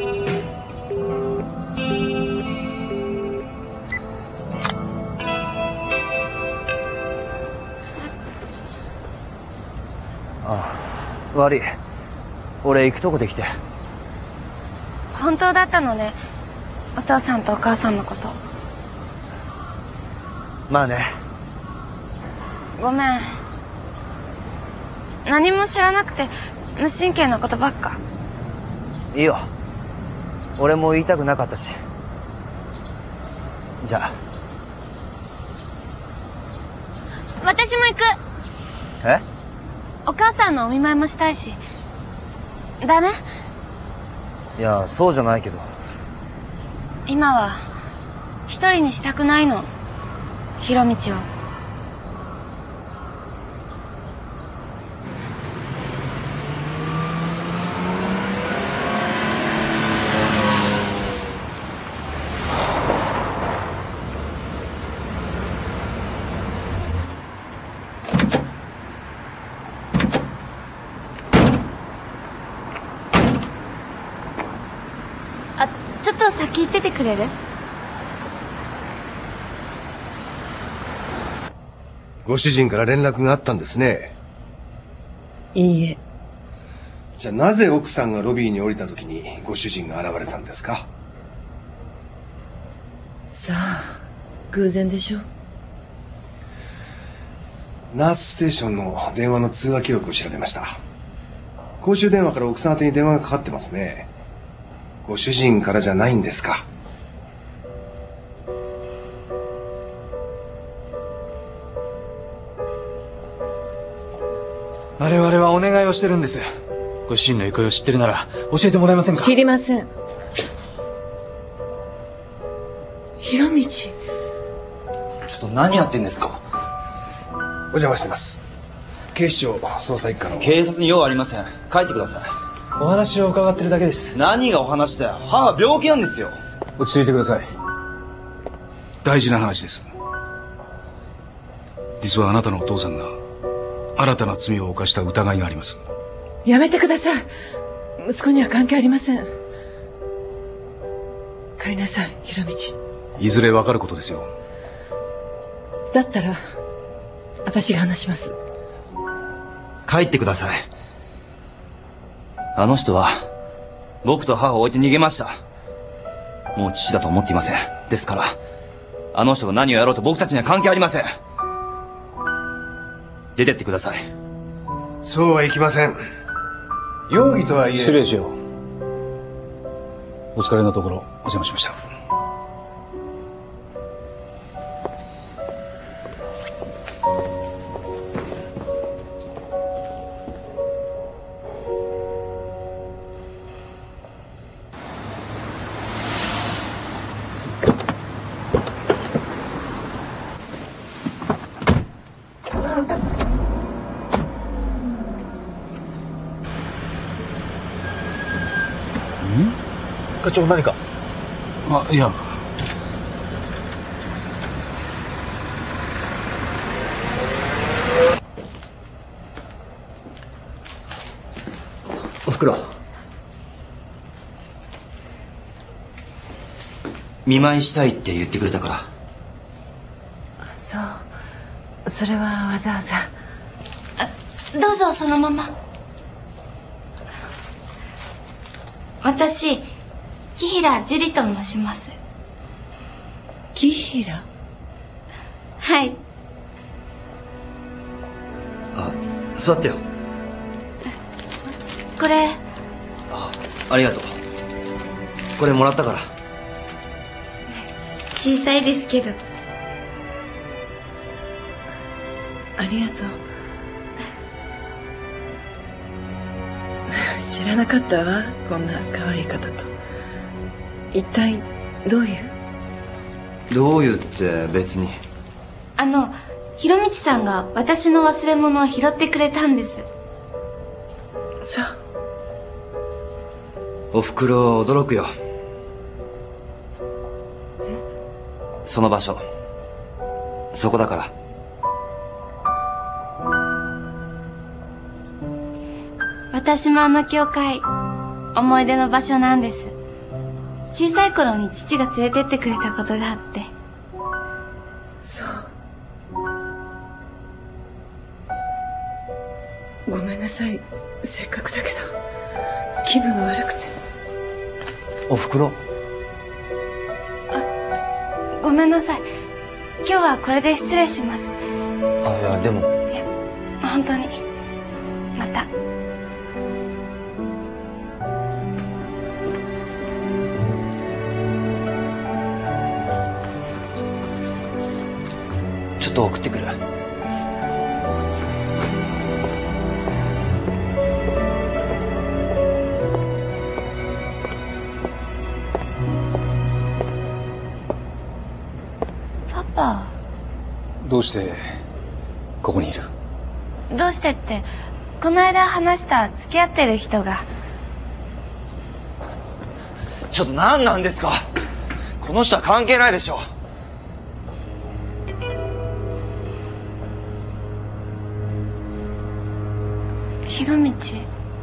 Speaker 10: ああ、悪い。俺行くとこできて。
Speaker 2: 本当だったのね。お父さんとお母さんのこと。
Speaker 10: まあね。
Speaker 2: ごめん。何も知らなくて無神経なことばっか。
Speaker 10: いいよ。俺も言いたくなかったし。じゃあ。
Speaker 2: 私も行く。
Speaker 10: え？
Speaker 2: お母さんのお見舞いもしたいし。だね。
Speaker 10: いや、そうじゃないけど。
Speaker 2: 今は一人にしたくないの。ひろみちを。ちょっと先行っててくれる？
Speaker 8: ご主人から連絡があったんですね。
Speaker 11: いいえ。
Speaker 8: じゃあなぜ奥さんがロビーに降りた時にご主人が現れたんですか？
Speaker 11: さあ、偶然でしょ。
Speaker 8: ナースステーションの電話の通話記録を調べました。公衆電話から奥さん宛てに電話がかかってますね。ご主人からじゃないんですか？
Speaker 7: 我々はお願いをしてるんです。ご主人の行方を知ってるなら教えてもらえませんか？
Speaker 11: 知りません。ひろみち。
Speaker 10: ちょっと何やってんですか？
Speaker 8: お邪魔してます。 警視庁捜査一課の。
Speaker 14: 警察に用はありません。帰ってください。
Speaker 7: お話を伺ってるだけです。
Speaker 14: 何がお話だよ。母は病気なんですよ。
Speaker 9: 落ち着いてください。大事な話です。実はあなたのお父さんが新たな罪を犯した疑いがあります。
Speaker 11: やめてください。息子には関係ありません。帰りなさい、ひろみち。
Speaker 9: いずれわかることですよ。
Speaker 11: だったら私が話します。
Speaker 14: 帰ってください。あの人は僕と母を置いて逃げました。もう父だと思っていません。ですからあの人が何をやろうと僕たちには関係ありません。出てってください。
Speaker 8: そうはいきません。容疑とはいえ。
Speaker 9: 失礼しよう。お疲れのところお邪魔しました。
Speaker 15: 課長何か？
Speaker 9: あ、いや。
Speaker 15: おふくろ。
Speaker 14: 見舞いしたいって言ってくれたから。
Speaker 11: そう。それはわざわざ。
Speaker 2: どうぞそのまま。私木平樹里と申します。
Speaker 11: 木平？
Speaker 2: はい。
Speaker 14: あ、座ってよ。
Speaker 2: これ。
Speaker 14: ありがとう。これもらったから。
Speaker 2: 小さいですけど。
Speaker 11: ありがとう。知らなかったわ、こんな可愛い方と。一体どういう？
Speaker 14: どういうって別に。
Speaker 2: ひろみちさんが私の忘れ物を拾ってくれたんです。
Speaker 11: そう。
Speaker 14: おふくろ驚くよ。その場所そこだから。
Speaker 2: 私もあの教会思い出の場所なんです。小さい頃に父が連れてってくれたことがあって。
Speaker 11: そう。ごめんなさい、せっかくだけど気分が悪くて。
Speaker 15: おふくろ。
Speaker 2: ごめんなさい。今日はこれで失礼します。
Speaker 14: あ、いやでも。
Speaker 2: いや、本当に。また。
Speaker 14: ちょっと送ってくる。
Speaker 2: パパ。
Speaker 9: どうしてここにいる？
Speaker 2: どうしてって、この間話した付き合ってる人が。
Speaker 14: ちょっと何なんですか？この人は関係ないでしょ。
Speaker 2: ひろみち。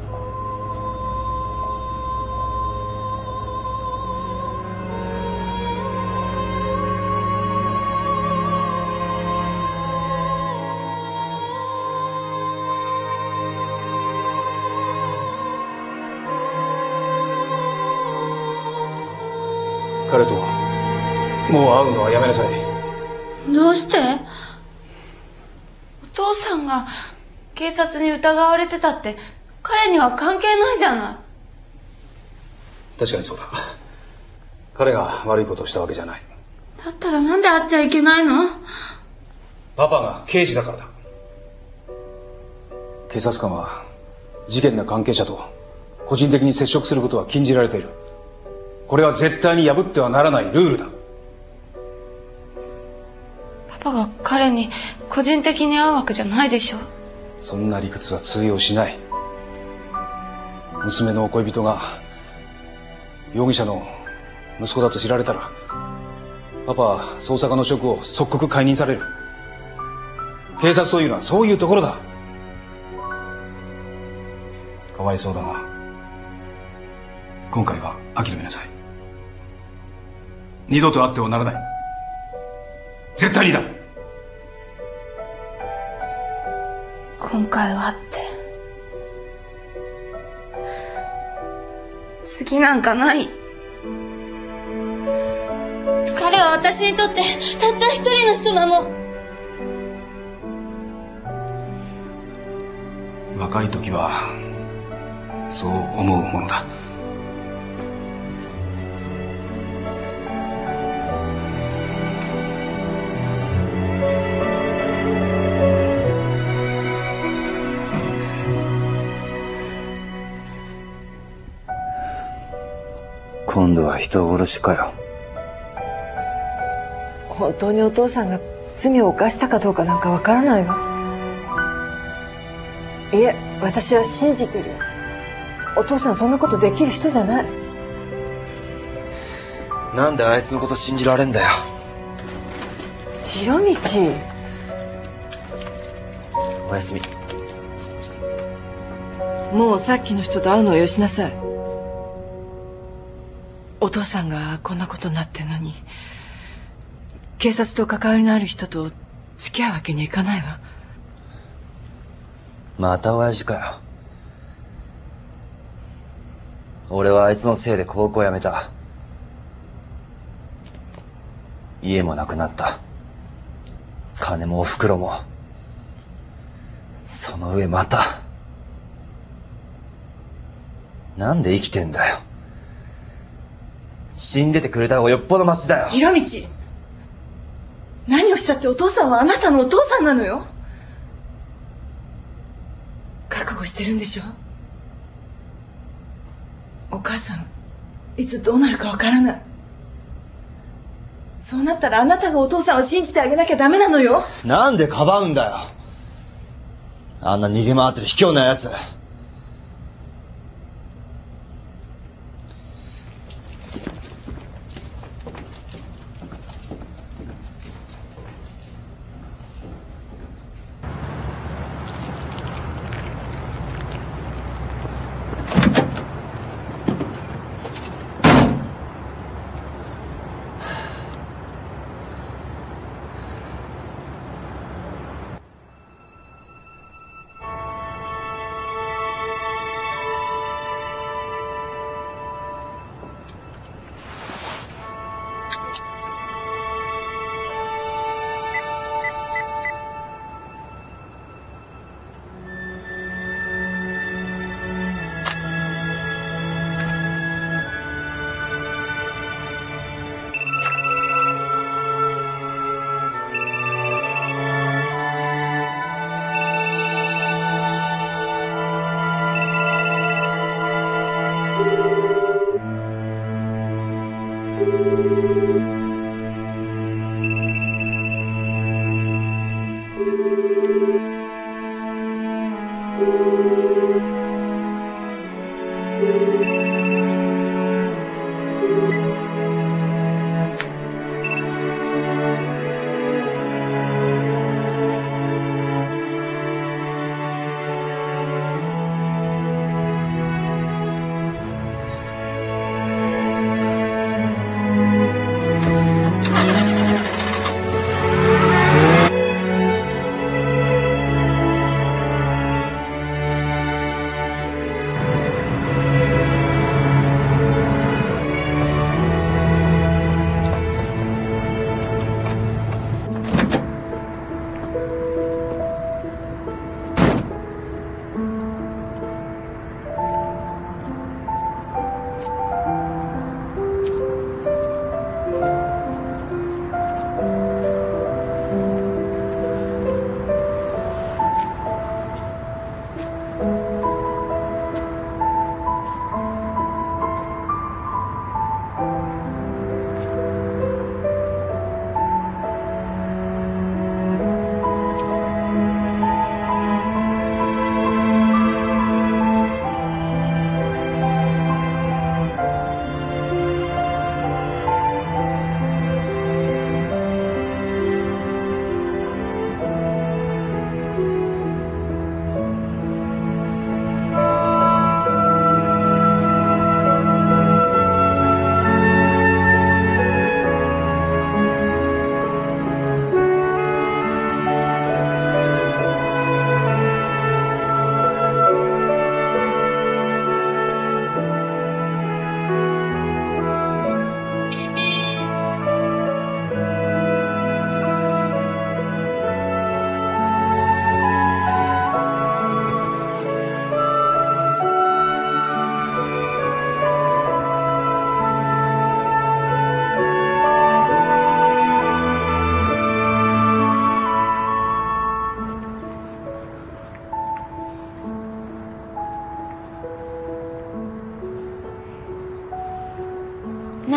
Speaker 9: 彼とはもう会うのはやめなさい。
Speaker 2: どうして？お父さんが警察に疑われてたって彼には関係ないじゃない。
Speaker 9: 確かにそうだ。彼が悪いことをしたわけじゃない。
Speaker 2: だったらなんで会っちゃいけないの？
Speaker 9: パパが刑事だからだ。警察官は事件の関係者と個人的に接触することは禁じられている。これは絶対に破ってはならないルールだ。
Speaker 2: パパが彼に個人的に会うわけじゃないでしょ。
Speaker 9: そんな理屈は通用しない。娘の恋人が容疑者の息子だと知られたら、パパは捜査課の職を即刻解任される。警察というのはそういうところだ。かわいそうだが、今回は諦めなさい。二度と会ってはならない。絶対にだ。
Speaker 2: 今回はって次なんかない。彼は私にとってたった一人の人なの。
Speaker 9: 若い時はそう思うものだ。
Speaker 10: 今度は人殺しかよ。
Speaker 11: 本当にお父さんが罪を犯したかどうかなんかわからないわ。いえ、私は信じてる。お父さんそんなことできる人じゃない。
Speaker 10: なんであいつのこと信じられんだよ。
Speaker 11: 広道。
Speaker 10: おやすみ。
Speaker 11: もうさっきの人と会うのをよしなさい。お父さんがこんなことになってんのに、警察と関わりのある人と付き合うわけにいかないわ。
Speaker 10: また親父かよ。俺はあいつのせいで高校辞めた。家もなくなった。金もおふくろも。その上また。なんで生きてんだよ。死んでてくれた方がよっぽどマシだよ。
Speaker 11: 広道。何をしたってお父さんはあなたのお父さんなのよ。覚悟してるんでしょ。お母さんいつどうなるかわからない。そうなったらあなたがお父さんを信じてあげなきゃダメなのよ。
Speaker 10: なんでかばうんだよ。あんな逃げ回ってる卑怯なやつ。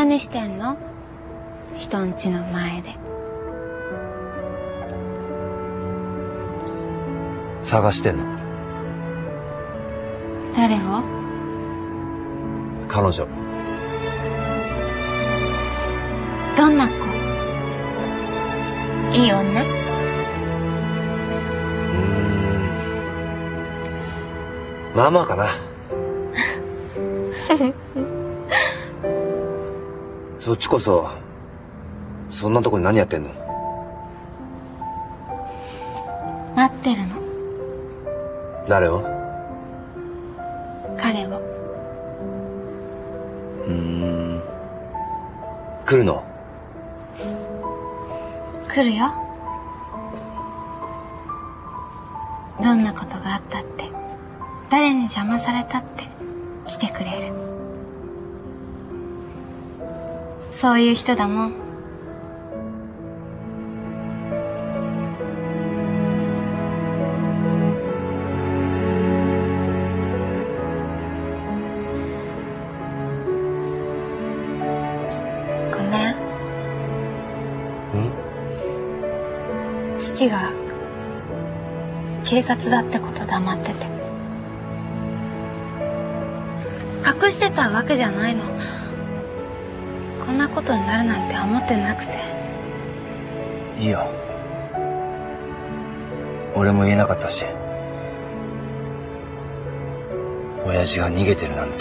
Speaker 2: 何してんの？人んちの前で。
Speaker 14: 探してんの。
Speaker 2: 誰を？
Speaker 14: 彼女。
Speaker 2: どんな子？いい女？
Speaker 14: まあまあかな。そっちこそそんなとこに何やってんの？
Speaker 2: 待ってるの。
Speaker 14: 誰を？
Speaker 2: 彼を。
Speaker 14: 来るの？
Speaker 2: 来るよ。どんなことがあったって、誰に邪魔されたって来てくれる。そういう人だもん。ごめん。父が警察だってこと黙ってて。隠してたわけじゃないの。こんなことになるなんて思ってなくて。
Speaker 14: いいよ。俺も言えなかったし。親父が逃げてるなんて。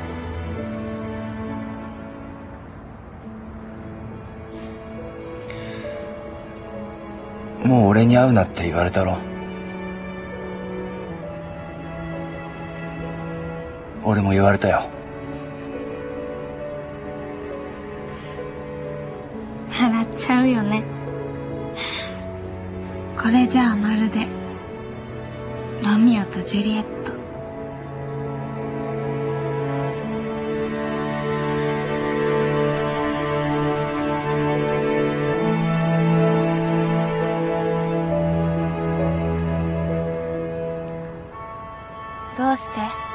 Speaker 14: もう俺に会うなって言われたろ。俺も言われたよ。
Speaker 2: 笑っちゃうよね。これじゃあまるでロミオとジュリエット。どうして？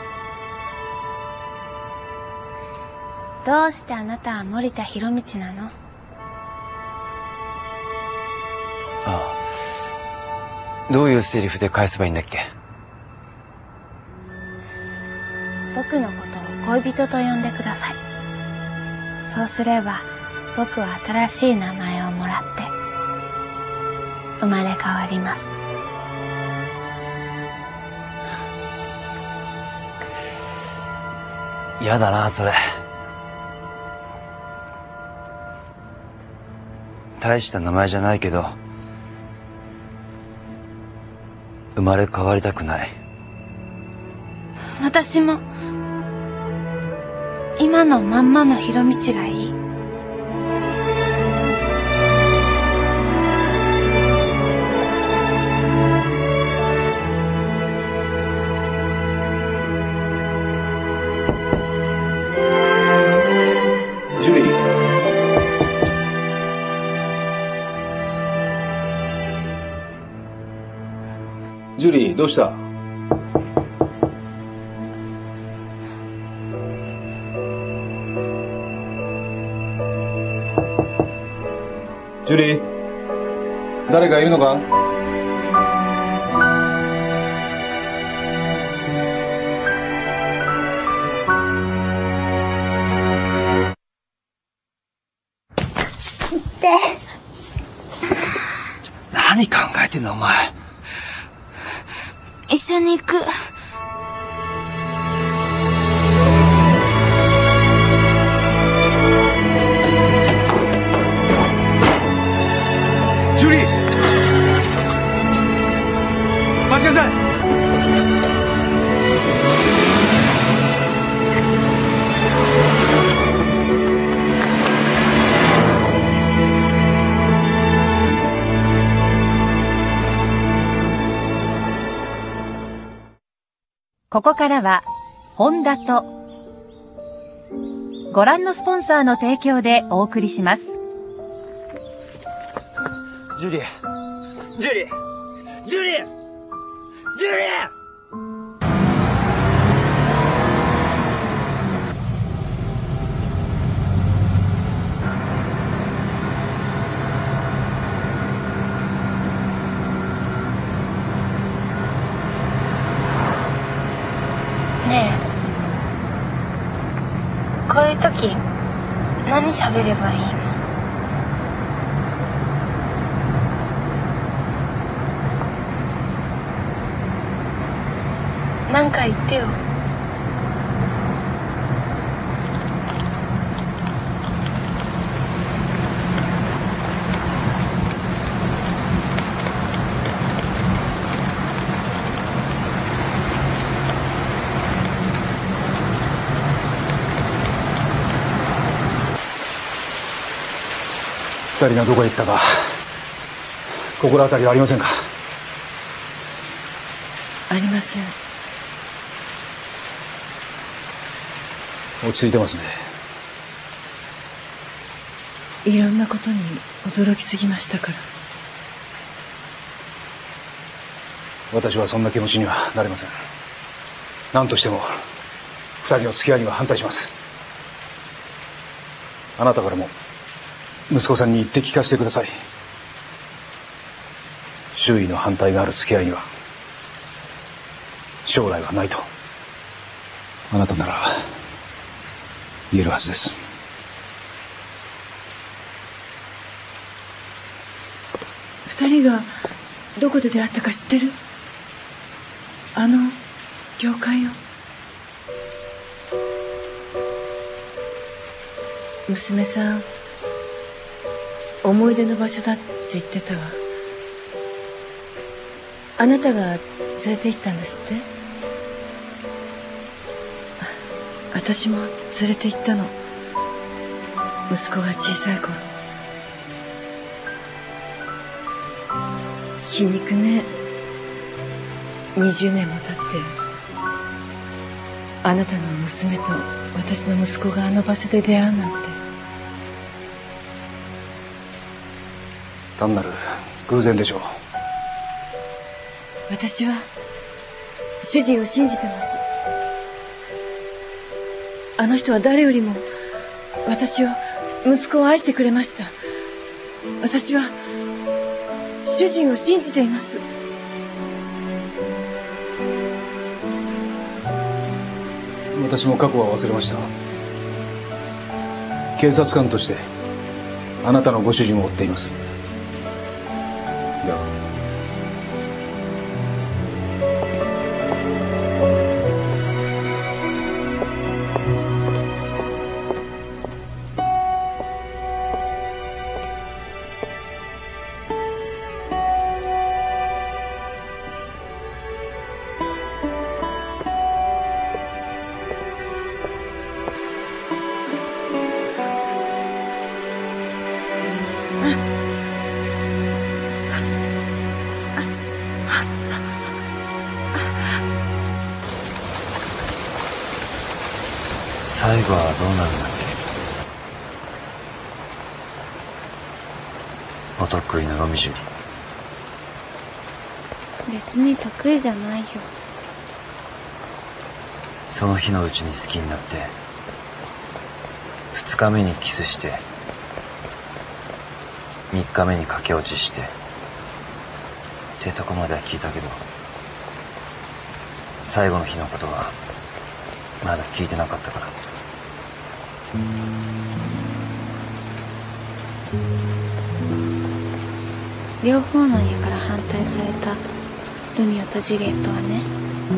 Speaker 2: どうしてあなたは森田博道なの？
Speaker 14: ああ。どういうセリフで返せばいいんだっけ？
Speaker 2: 僕のことを恋人と呼んでください。そうすれば僕は新しい名前をもらって生まれ変わります。
Speaker 14: 嫌だな、それ。大した名前じゃないけど生まれ変わりたくない。
Speaker 2: 私も今のまんまの博道がいい。
Speaker 14: ジュリー。ジュリー、どうした？ジュリー、誰かいるのか？何考えてんのお前。
Speaker 2: 一緒に行く。
Speaker 14: ジュリー、待ちなさい。
Speaker 12: ここからは、ホンダと、ご覧のスポンサーの提供でお送りします。
Speaker 14: ジュリー、ジュリー、ジュリー、ジュリー。
Speaker 2: いう時何喋ればいいの？なんか言ってよ。
Speaker 9: 二人がどこへ行ったか心当たりはありませんか？
Speaker 11: ありません。
Speaker 9: 落ち着いてますね。
Speaker 11: いろんなことに驚きすぎましたから。
Speaker 9: 私はそんな気持ちにはなれません。何としても二人の付き合いには反対します。あなたからも息子さんに言って聞かせてください。周囲の反対がある付き合いには将来はないとあなたなら言えるはずです。
Speaker 11: 二人がどこで出会ったか知ってる？あの教会よ。娘さん思い出の場所だって言ってたわ。あなたが連れて行ったんですって？私も連れて行ったの。息子が小さい頃。皮肉ね。20年も経ってあなたの娘と私の息子があの場所で出会うなんて。
Speaker 9: 単なる偶然でしょう。
Speaker 11: 私は主人を信じてます。あの人は誰よりも私を息子を愛してくれました。私は主人を信じています。
Speaker 9: 私も過去は忘れました。警察官としてあなたのご主人を追っています。では。
Speaker 10: 最後はどうなるんだっけ？お得意のロミジュリ。
Speaker 2: 別に得意じゃないよ。
Speaker 10: その日のうちに好きになって2日目にキスして3日目に駆け落ちしてってとこまでは聞いたけど最後の日のことはまだ聞いてなかったから。
Speaker 2: 両方の家から反対されたルミオとジュリエットはね、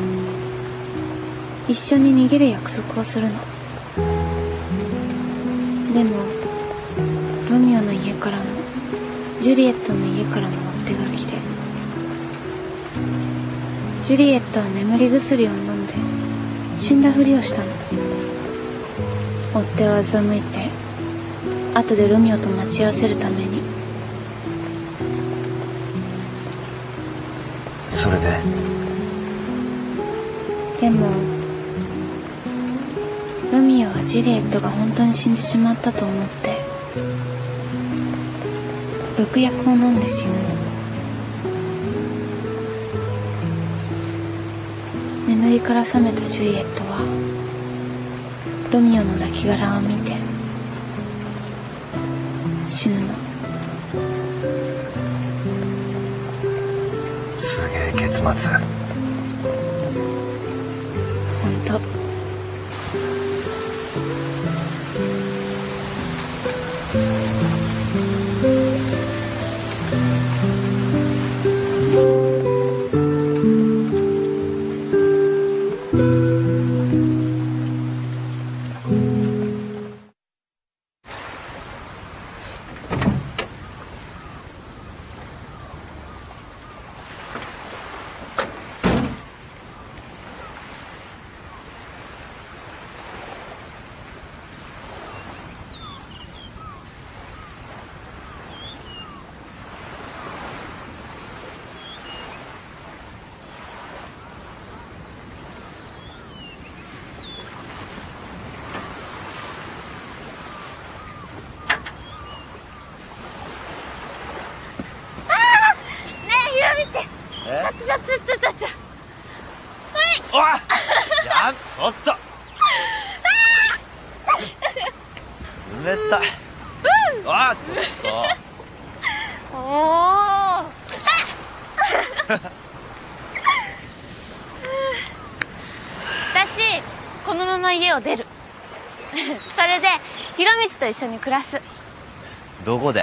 Speaker 2: 一緒に逃げる約束をするの。でもロミオの家からもジュリエットの家からも追っ手が来て、ジュリエットは眠り薬を飲んで死んだふりをしたの。追っ手は欺いて後でロミオと待ち合わせるために。
Speaker 10: それで？
Speaker 2: でもロミオはジュリエットが本当に死んでしまったと思って毒薬を飲んで死ぬの。眠りから覚めたジュリエットはロミオの亡骸を見て死ぬの。
Speaker 10: すげえ結末。
Speaker 2: 本当。
Speaker 10: ちょっと。おい！おっと！冷たい。あ、ちょっと。
Speaker 2: おお。私このまま家を出る。それでひろみちと一緒に暮らす。
Speaker 10: どこで？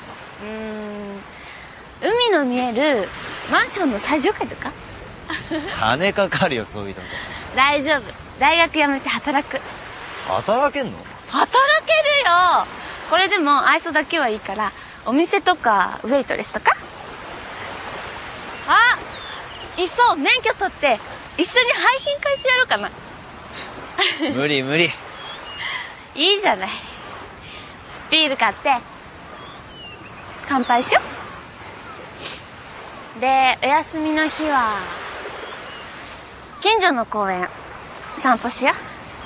Speaker 2: 海の見えるマンションの最上階とか。
Speaker 10: 金かかるよ、そういうとこ。
Speaker 2: 大丈夫、大学辞めて働く。
Speaker 10: 働けんの？
Speaker 2: 働けるよ。これでも愛想だけはいいから、お店とかウェイトレスとか。あ、いっそ免許取って一緒に廃品回収やろうかな。
Speaker 10: 無理。
Speaker 2: いいじゃない。ビール買って乾杯しよう。で、お休みの日は近所の公園散歩しよ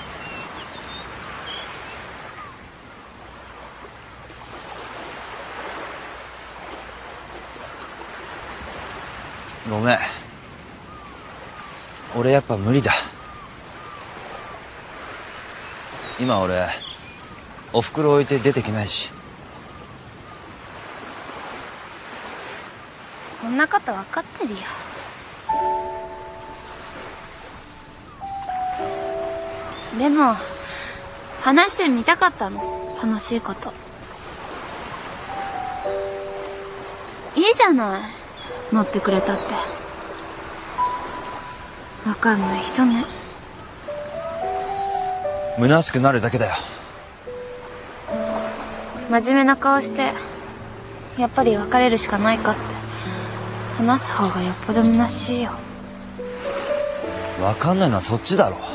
Speaker 10: う。ごめん。俺やっぱ無理だ。今俺おふくろ置いて出てきないし。
Speaker 2: そんなこと分かってるよ。でも話してみたかったの、楽しいこと。いいじゃない、乗ってくれたって。わかんない人ね。
Speaker 10: 虚しくなるだけだよ。
Speaker 2: 真面目な顔してやっぱり別れるしかないかって話す方がよっぽど虚しいよ。
Speaker 10: わかんないのはそっちだろ。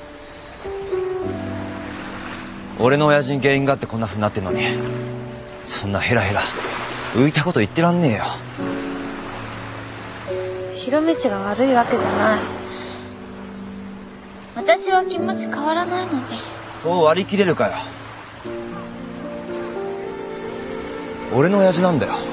Speaker 10: 俺の親父に原因があってこんな風になってんのに、そんなヘラヘラ浮いたこと言ってらんねえよ。
Speaker 2: ひろみちが悪いわけじゃない。私は気持ち変わらないのに。
Speaker 10: そう割り切れるかよ。俺の親父なんだよ。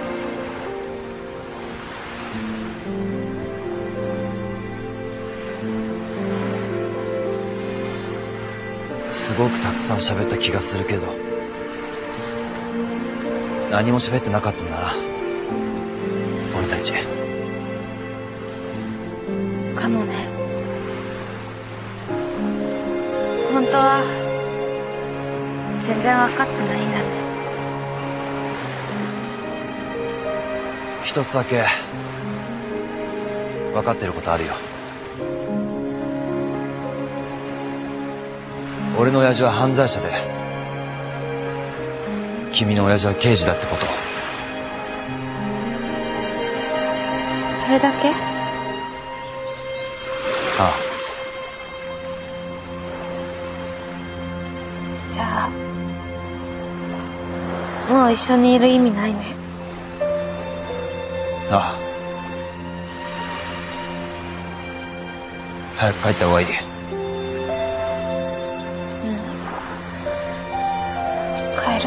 Speaker 10: すごくたくさん喋った気がするけど、何も喋ってなかったんだな、俺たち。
Speaker 2: かもね。本当は全然分かってないんだね。
Speaker 10: 一つだけ分かってることあるよ。俺の親父は犯罪者で、君の親父は刑事だってこと。
Speaker 2: それだけ？
Speaker 10: ああ。
Speaker 2: じゃあもう一緒にいる意味ないね。
Speaker 10: ああ。早く帰った方がいい。
Speaker 2: 帰る。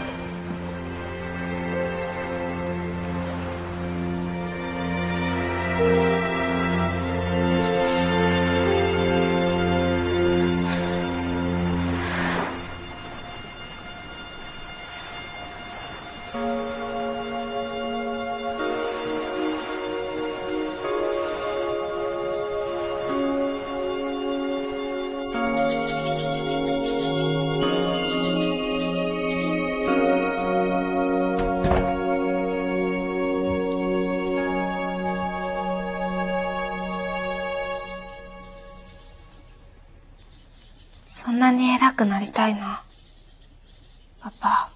Speaker 2: そんなに偉くなりたいの、パパ。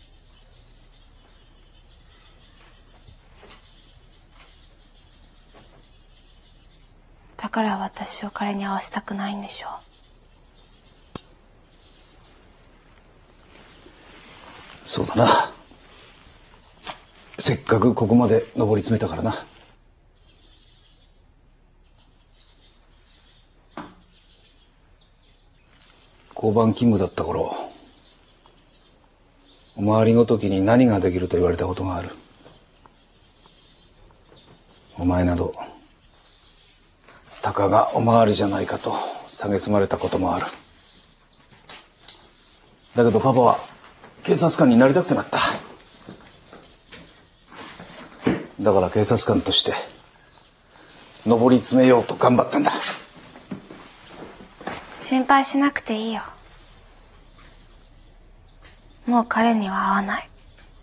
Speaker 2: だから私を彼に会わせたくないんでしょ。
Speaker 9: そうだな。せっかくここまで上り詰めたからな。交番勤務だった頃、お巡りごときに何ができると言われたことがある。 お前などたかがおまわりじゃないかと蔑まれたこともある。だけどパパは警察官になりたくてなった。だから警察官として上り詰めようと頑張ったんだ。
Speaker 2: 心配しなくていいよ。もう彼には会わない。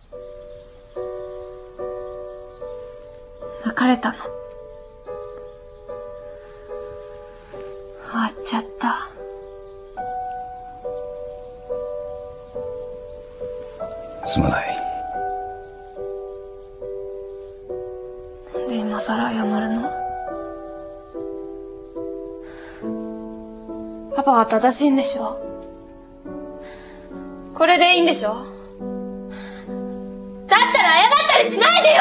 Speaker 2: 別れたの。終わっちゃった。
Speaker 9: すまない。
Speaker 2: なんで今さら謝るの？パパは正しいんでしょ？これでいいんでしょ？だったら謝ったりしないでよ！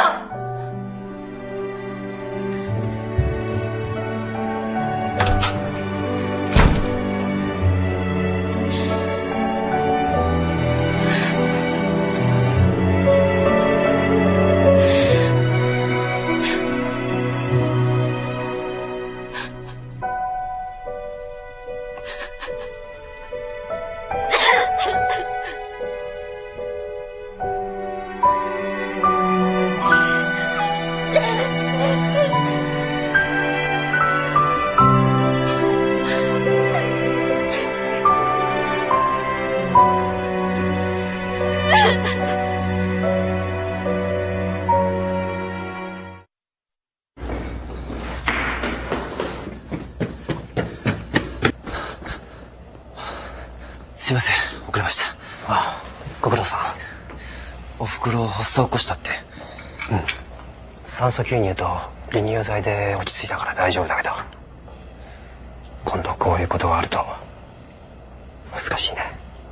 Speaker 14: すいません、遅れました。ああ、ご苦労さん。おふくろ発作起こしたって。
Speaker 18: うん。酸素吸入と利尿剤で落ち着いたから大丈夫だけど、今度こういうことがあると難しいね。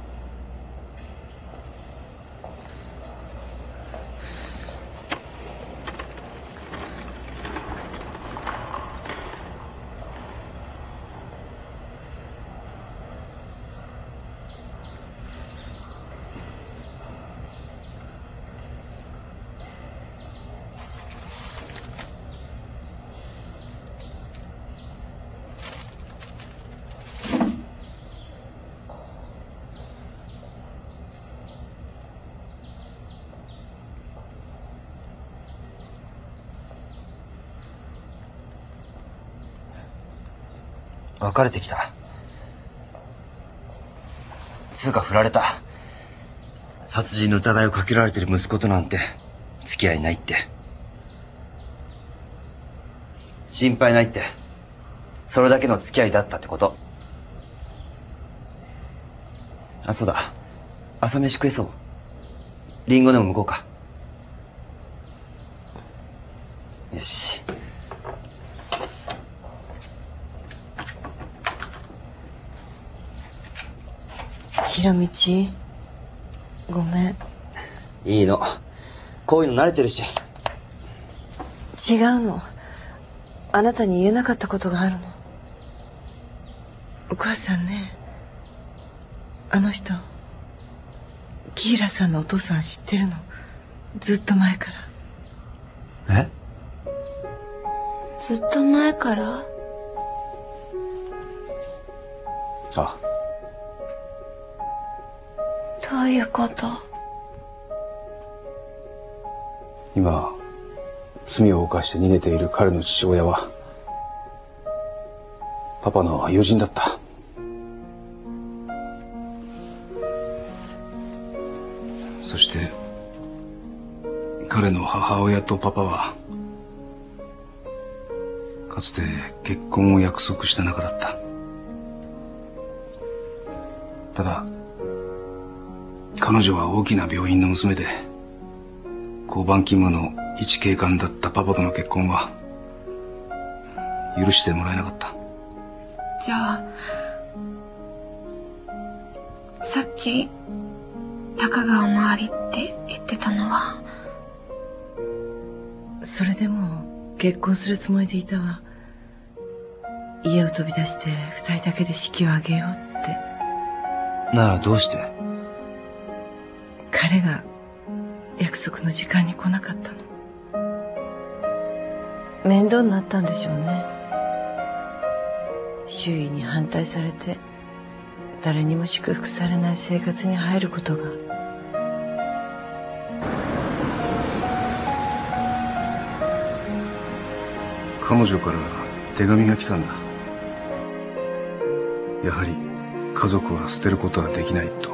Speaker 14: 別れてきた。つうか振られた。殺人の疑いをかけられてる息子となんて付き合いないって。心配ないって。それだけの付き合いだったってこと。あ、そうだ。朝飯食えそう。リンゴでも剥こうか。よし。
Speaker 11: ひろみち、ごめん。
Speaker 14: いいの。こういうの慣れてるし。
Speaker 11: 違うの。あなたに言えなかったことがあるの。お母さんね、あの人、キーラさんのお父さん知ってるの。ずっと前から。
Speaker 14: え？
Speaker 2: ずっと前から？
Speaker 14: あ。
Speaker 2: どういうこと？
Speaker 9: 今罪を犯して逃げている彼の父親はパパの友人だった。そして彼の母親とパパはかつて結婚を約束した仲だった。ただ彼女は大きな病院の娘で交番勤務の一警官だったパパとの結婚は許してもらえなかった。
Speaker 2: じゃあさっき高川周りって言ってたのは。
Speaker 11: それでも結婚するつもりでいたわ。家を飛び出して2人だけで式を挙げようって。
Speaker 14: ならどうして？
Speaker 11: 彼が約束の時間に来なかったの。 面倒になったんでしょうね。周囲に反対されて誰にも祝福されない生活に入ることが。
Speaker 9: 彼女から手紙が来たんだ。やはり家族は捨てることはできないと。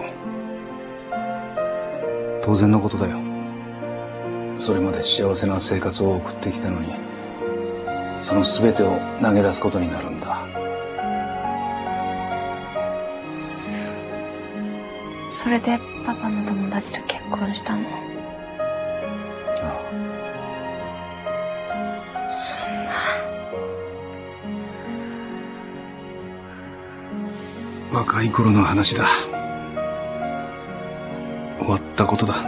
Speaker 9: 当然のことだよ。それまで幸せな生活を送ってきたのに、その全てを投げ出すことになるんだ。
Speaker 2: それでパパの友達と結婚したの？そんな。
Speaker 9: 若い頃の話だ。終わったことだ。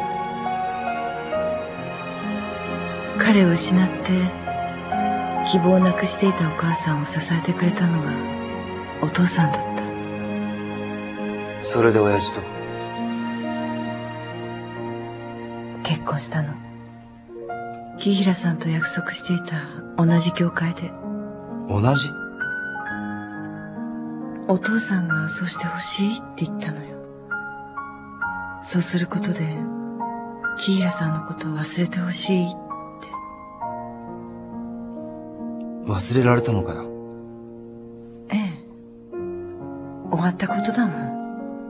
Speaker 11: 彼を失って希望をなくしていたお母さんを支えてくれたのがお父さんだった。
Speaker 10: それで親父と
Speaker 11: 結婚したの。木平さんと約束していた同じ教会で。
Speaker 10: 同じ？
Speaker 11: お父さんがそうしてほしいって言ったのよ。そうすることで木平さんのことを忘れてほしいって。
Speaker 10: 忘れられたのかよ。
Speaker 11: ええ、終わったことだもん。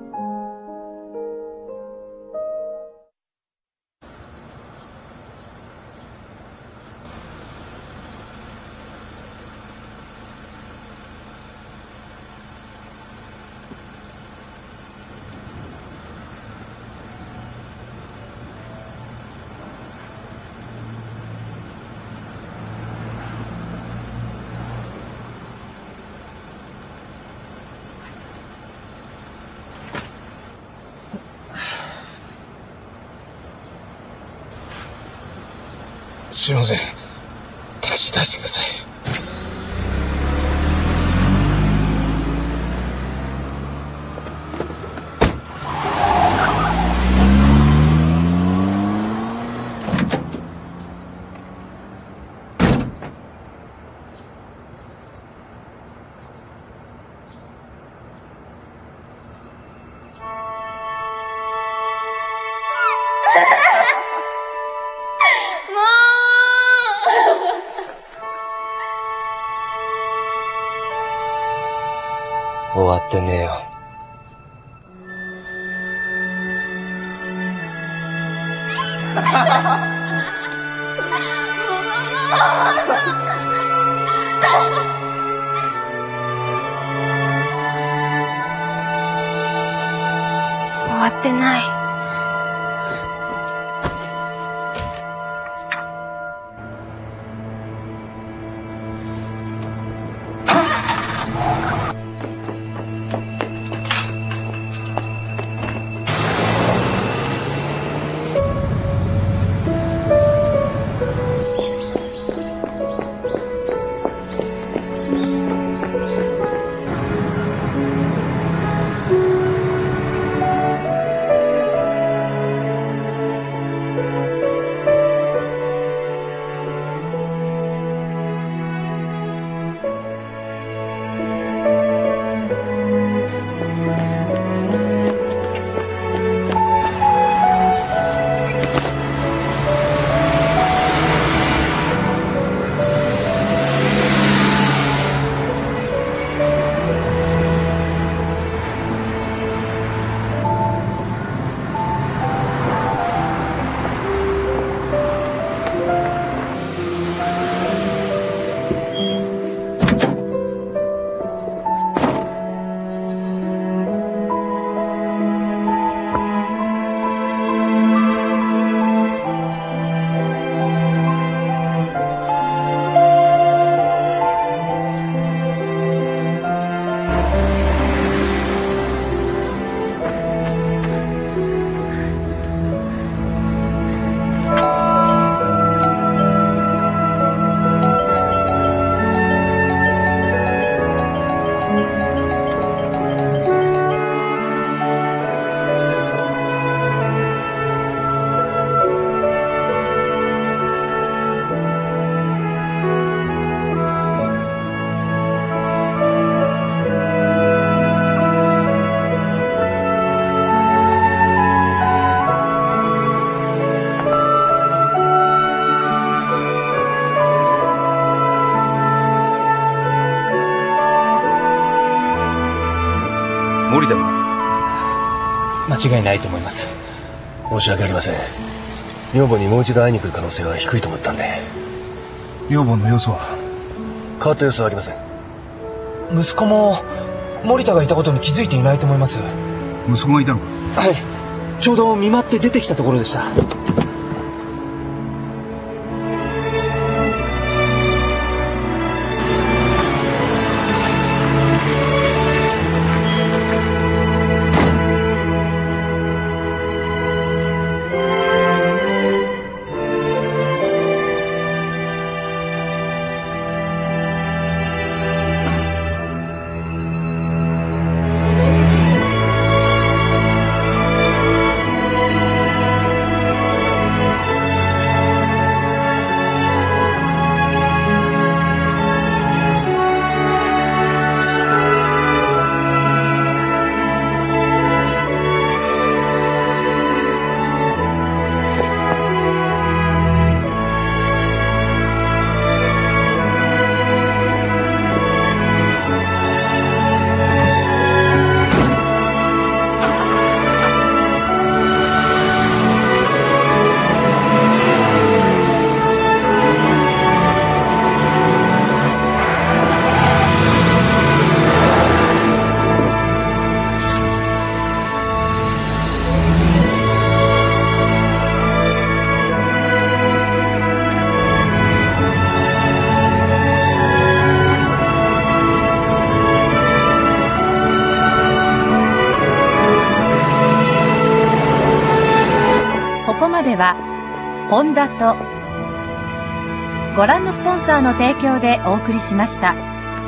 Speaker 17: すいません。タクシー出してください。
Speaker 10: 終わってねえよ。
Speaker 2: 終わってない。
Speaker 8: 森田の？
Speaker 15: 間違いないと思います。
Speaker 8: 申し訳ありません。女房にもう一度会いに来る可能性は低いと思ったんで。女房の様子は？変わった様子はありません。
Speaker 15: 息子も森田がいたことに気づいていないと思います。
Speaker 8: 息子がいたのか？
Speaker 15: はい、ちょうど見舞って出てきたところでした。
Speaker 12: ここまではホンダとご覧のスポンサーの提供でお送りしました。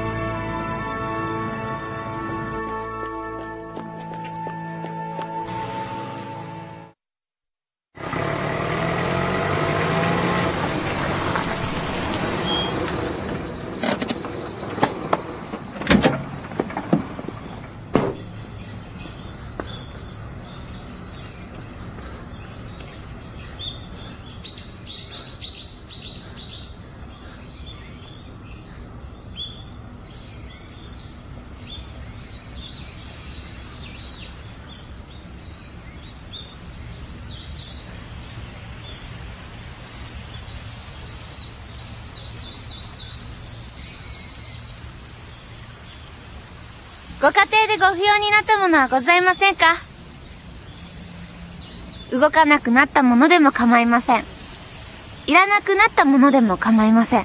Speaker 2: ご家庭でご不要になったものはございませんか？動かなくなったものでも構いません。いらなくなったものでも構いません。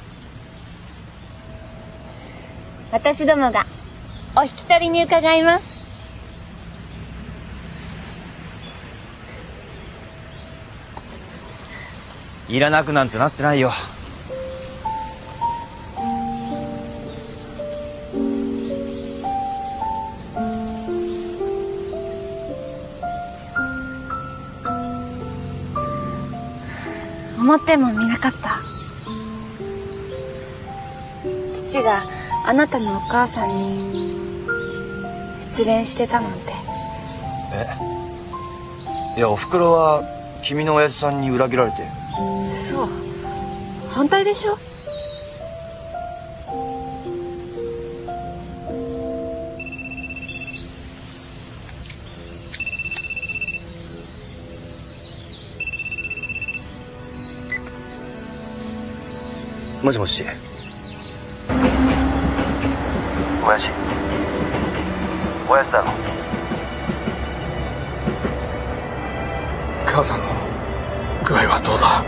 Speaker 2: 私どもがお引き取りに伺います。
Speaker 10: いらなくなんてなってないよ。
Speaker 2: 思ってもみなかった。父があなたのお母さんに失恋してたなんて。
Speaker 10: いや、おふくろは君の親父さんに裏切られて。
Speaker 11: そう反対でしょ。
Speaker 10: もしもし。親父。親父だろ。
Speaker 17: 母さんの具合はどうだ？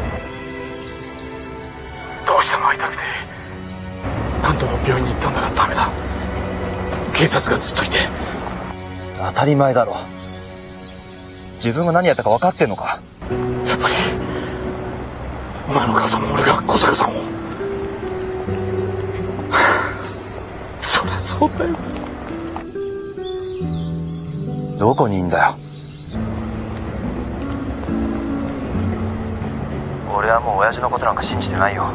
Speaker 17: どうしても会いたくて何度も病院に行ったんだがダメだ。警察がずっといて。
Speaker 10: 当たり前だろ。自分が何やったか分かってんのか？
Speaker 17: やっぱりお前の母さんも俺が小坂さんを。そりゃそうだよ。
Speaker 10: どこにいんだよ。俺はもう親父のことなんか信じてないよ。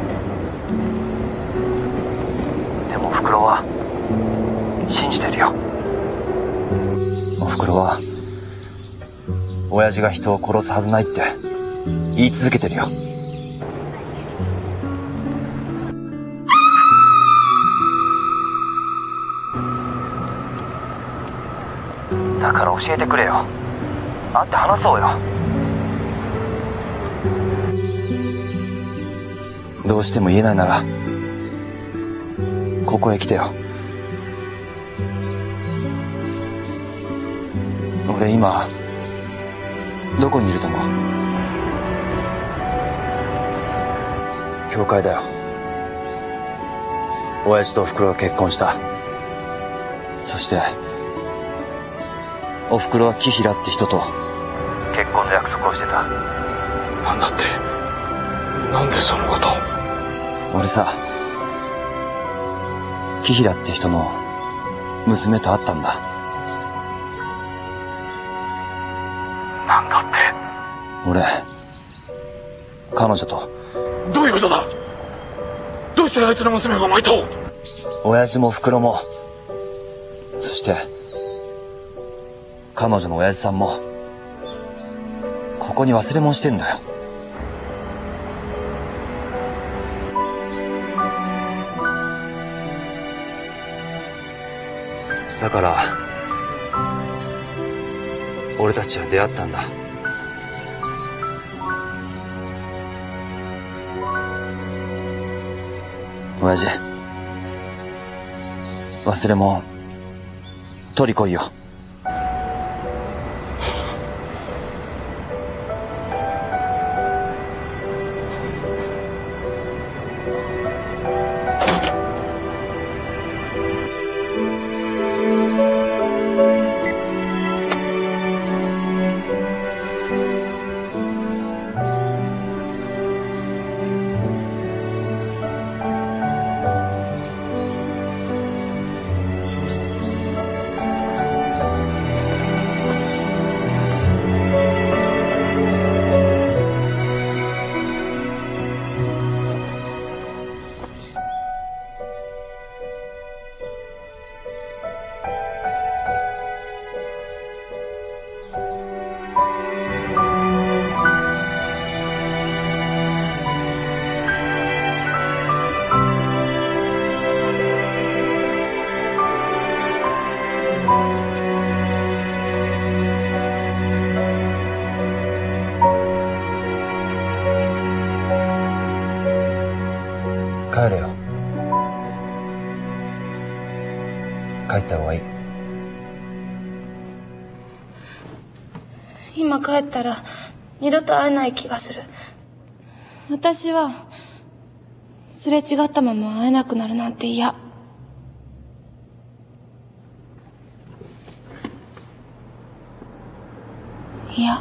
Speaker 10: でもおふくろは信じてるよ。おふくろは親父が人を殺すはずないって言い続けてるよ。
Speaker 14: だから教えてくれよ。会って話そうよ。どうしても言えないならここへ来てよ。俺今どこにいると思う？教会だよ。親父とおふくろが結婚した。そしておふくろは紀平って人と結婚の約束をしてた。
Speaker 17: なんだって？なんでそのこと？
Speaker 14: 俺さ、紀平って人の娘と会ったんだ。
Speaker 17: なんだって？
Speaker 14: 俺、彼女と。
Speaker 17: どういうことだ？どうしてあいつの娘がお前と？
Speaker 14: 親父もおふくろも、そして彼女の親父さんもここに忘れ物してんだよ。だから俺たちは出会ったんだ。親父、忘れ物取り来いよ。帰れよ。帰った方がいい。
Speaker 2: 今帰ったら二度と会えない気がする。私はすれ違ったまま会えなくなるなんて嫌。嫌。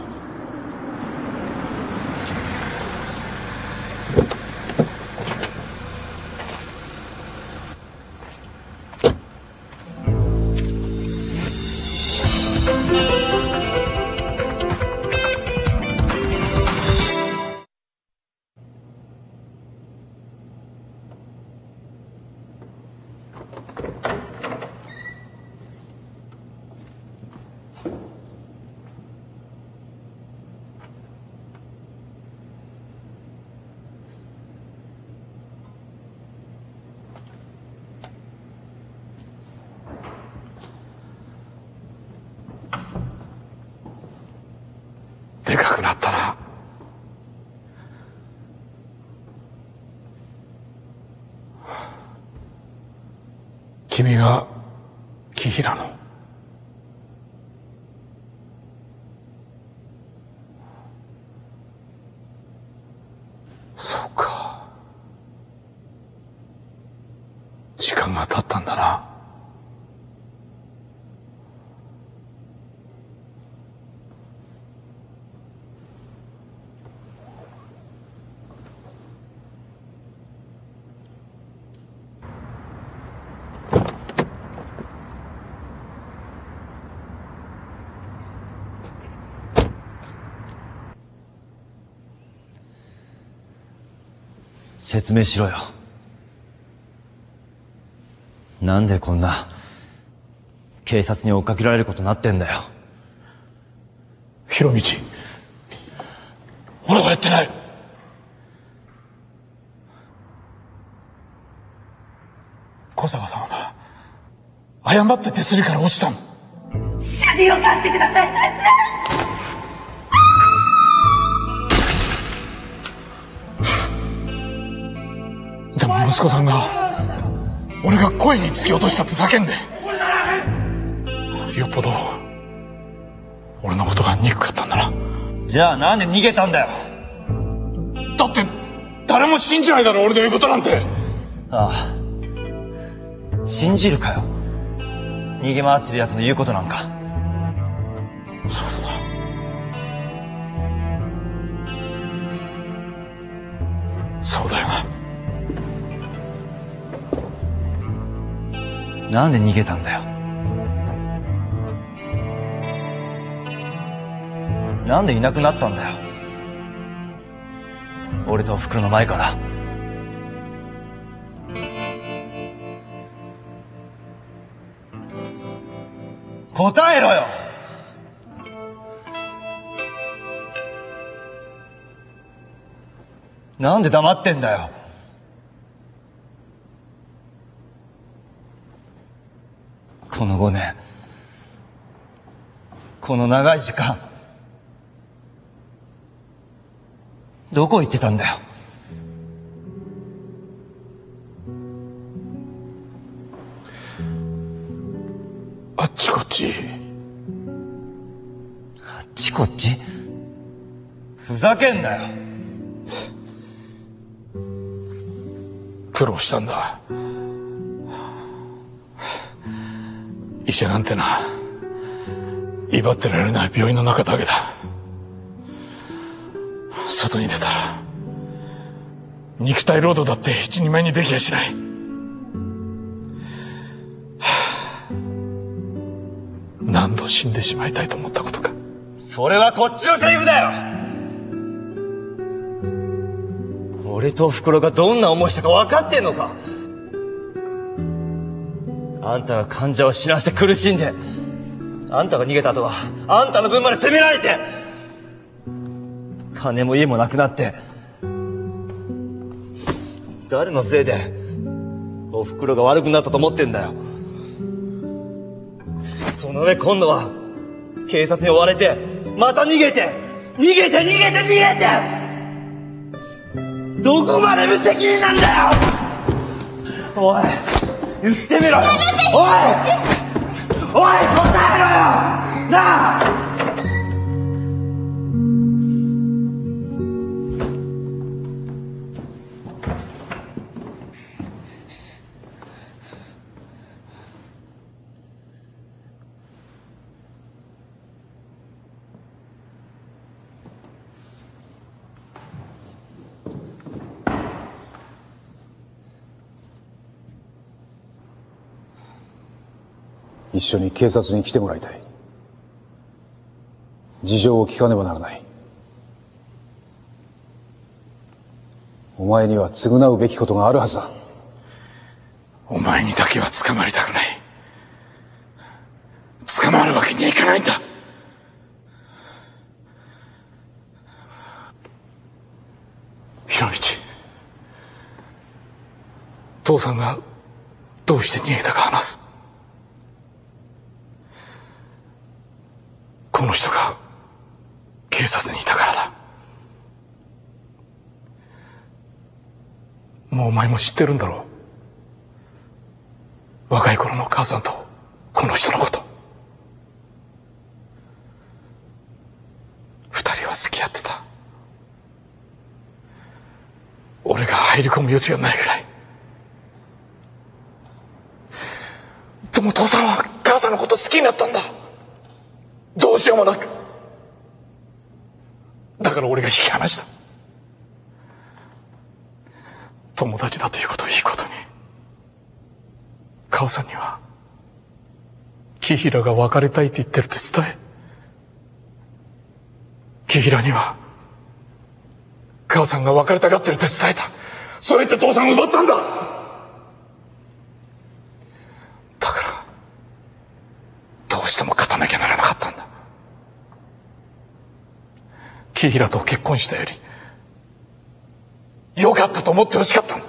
Speaker 17: でかくなったな。君が紀平の。そうか。時間が経ったんだな。
Speaker 14: 説明しろよ。なんでこんな警察に追っかけられることになってんだよ。
Speaker 17: 博道、俺はやってない。小坂さんは誤って手すりから落ちたの。
Speaker 11: 恥を貸してください、先
Speaker 17: 生。でも息子さんが俺が恋に突き落としたって叫んで、よっぽど俺のことが憎かったんだな。
Speaker 14: じゃあなんで逃げたんだよ。
Speaker 17: だって誰も信じないだろ、俺の言うことなんて。
Speaker 14: ああ、信じるかよ。逃げ回ってる奴の言うことなんか。
Speaker 17: そうだな。そうだよな。
Speaker 14: なんで逃げたんだよ。なんでいなくなったんだよ。俺とおふくろの前から。答えろよ。なんで黙ってんだよ。この5年、この長い時間、どこ行ってたんだよ。
Speaker 17: あっちこっち。
Speaker 14: あっちこっち？ふざけんなよ。
Speaker 17: 苦労したんだ。医者なんてな、威張ってられない病院の中だけだ。外に出たら肉体労働だって一人前にできやしない。何度死んでしまいたいと思ったことか。
Speaker 14: それはこっちのセリフだよ。俺とおふくろがどんな思いしたか分かってんのか。あんたが患者を死なして苦しんで、あんたが逃げた後はあんたの分まで責められて、金も家もなくなって、誰のせいでおふくろが悪くなったと思ってんだよ。その上今度は警察に追われて、また逃げてどこまで無責任なんだよ。おい、言ってみろよ。おい答えろよなあ。
Speaker 9: 一緒に警察に来てもらいたい。事情を聞かねばならない。お前には償うべきことがあるはずだ。
Speaker 17: お前にだけは捕まりたくない。捕まるわけにはいかないんだ。ひろみち、父さんがどうして逃げたか話す。この人が警察にいたからだ。もうお前も知ってるんだろう。若い頃の母さんとこの人のこと。二人は付き合ってた。俺が入り込む余地がないぐらい。でも父さんは母さんのこと好きになったんだ。どうしようもなく。だから俺が引き離した。友達だということをいいことに。母さんには紀平が別れたいって言ってるって伝え、紀平には母さんが別れたがってるって伝えた。そうやって父さんを奪ったんだ。だからどうしても勝たなきゃならなかったんだ。紀平と結婚したよりよかったと思ってほしかったの。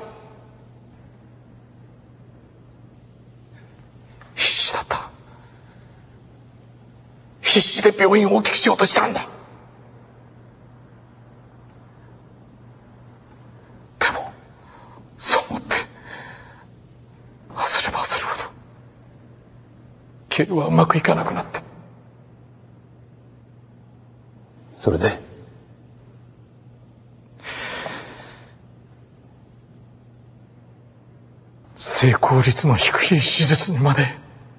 Speaker 17: 必死だった。 必死で病院を大きくしようとしたんだ。でもそう思って焦れば焦るほど経営はうまくいかなくなって。
Speaker 9: それで
Speaker 17: 成功率の低い手術にまで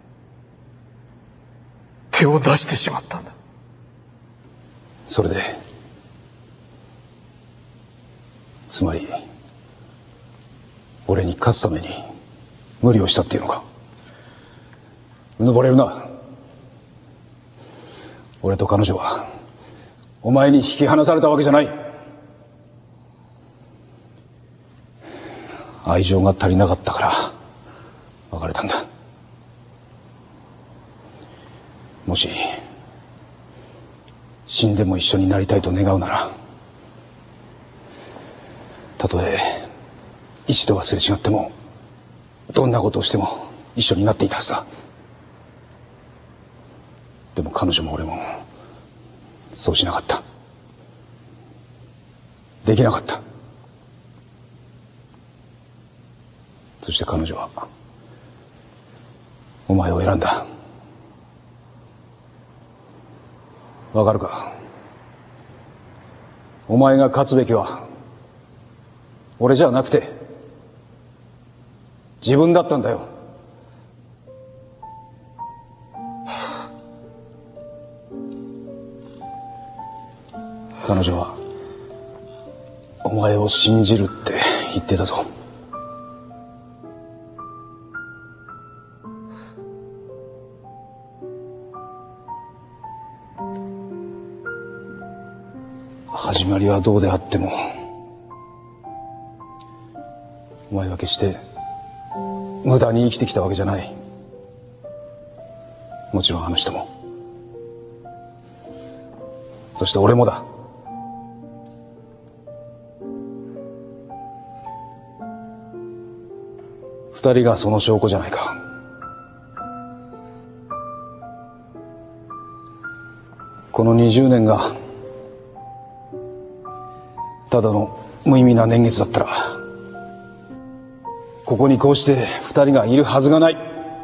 Speaker 17: 手を出してしまったんだ。
Speaker 9: それでつまり俺に勝つために無理をしたっていうのか。うぬぼれるな。俺と彼女はお前に引き離されたわけじゃない。愛情が足りなかったから別れたんだ。もし死んでも一緒になりたいと願うなら、たとえ一度はすれ違ってもどんなことをしても一緒になっていたはずだ。でも彼女も俺もそうしなかった。できなかった。そして彼女はお前を選んだ。わかるか？お前が勝つべきは俺じゃなくて自分だったんだよ。彼女はお前を信じるって言ってたぞ。始まりはどうであってもお前は決して無駄に生きてきたわけじゃない。もちろんあの人も、そして俺もだ。二人がその証拠じゃないか。この20年がただの無意味な年月だったら、ここにこうして二人がいるはずがない。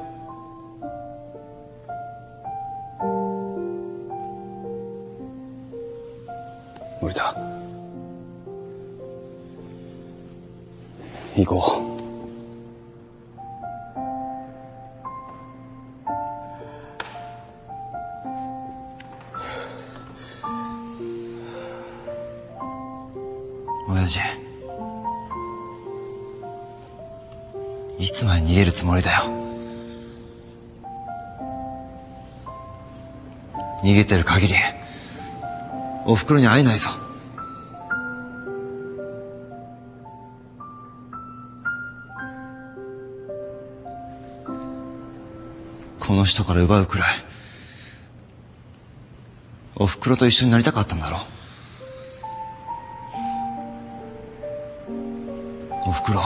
Speaker 9: 無理だ。行こう。
Speaker 14: 親父、いつまで逃げるつもりだよ。逃げてる限りおふくろに会えないぞ。この人から奪うくらいおふくろと一緒になりたかったんだろ。おふくろ、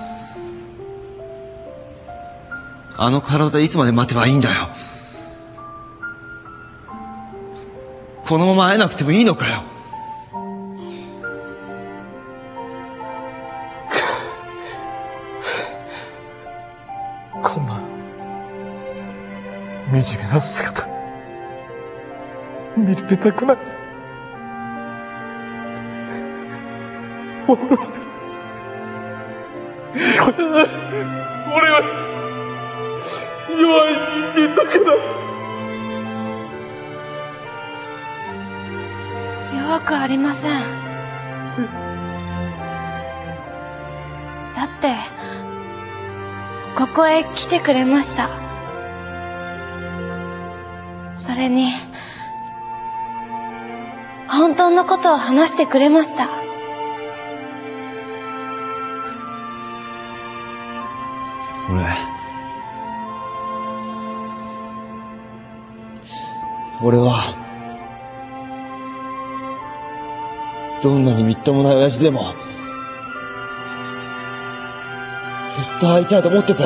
Speaker 14: あの体でいつまで待てばいいんだよ。このまま会えなくてもいいのかよ。
Speaker 17: こんな惨めな姿見られたくない。俺は弱い人間だから。
Speaker 2: 弱くありません。だってここへ来てくれました。それに本当のことを話してくれました。
Speaker 14: 俺はどんなにみっともない親父でもずっと会いたいと思ってたよ。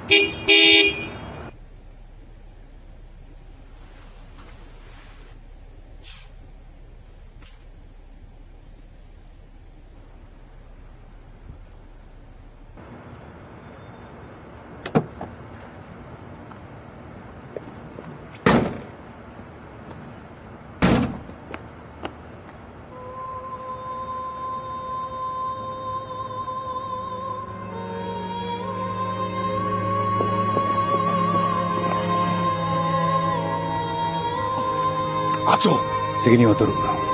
Speaker 9: 課長、責任は取る。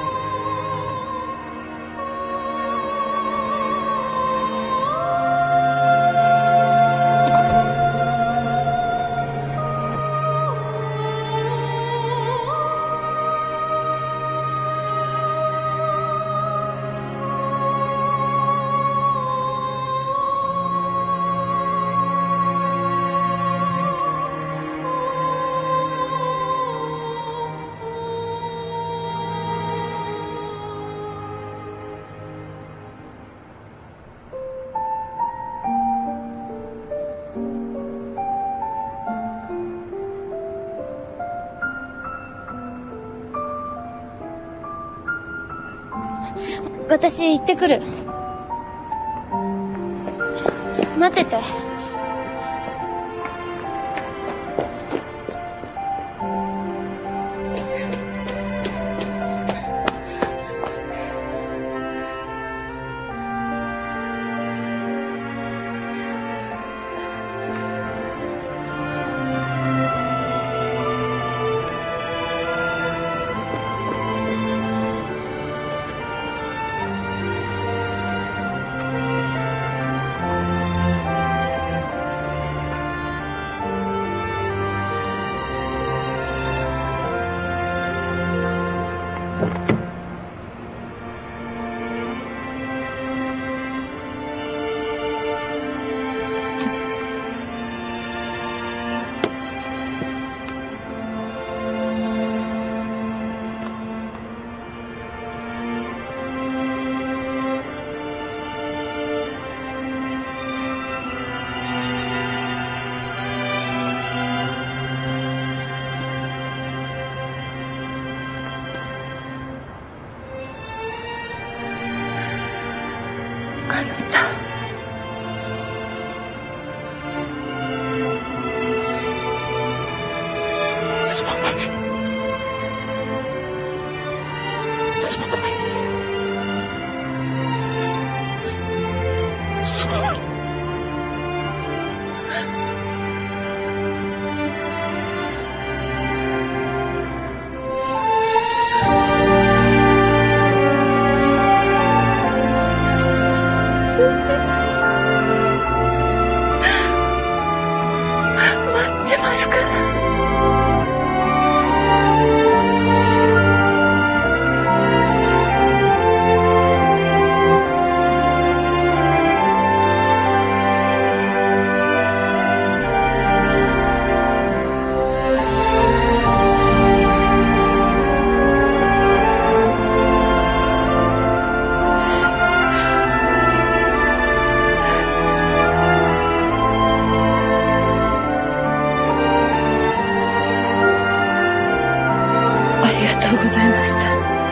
Speaker 2: 私行ってくる。待ってて。
Speaker 11: すまない。すまない。すまない。 待ってますから。ありがとうございました。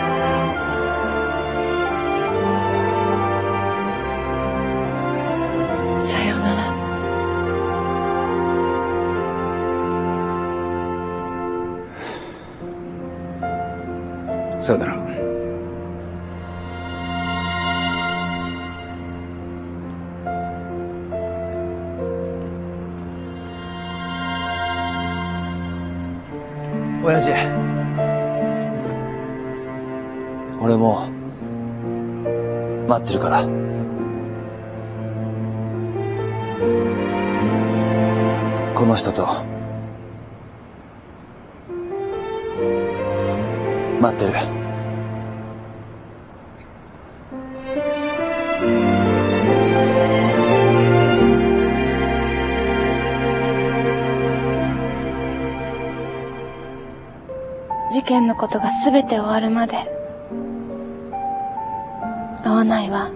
Speaker 11: さようなら。
Speaker 9: さよなら。
Speaker 10: 親父、俺も待ってるから。この人と待ってる。
Speaker 2: 事件のことが全て終わるまで会わないわ。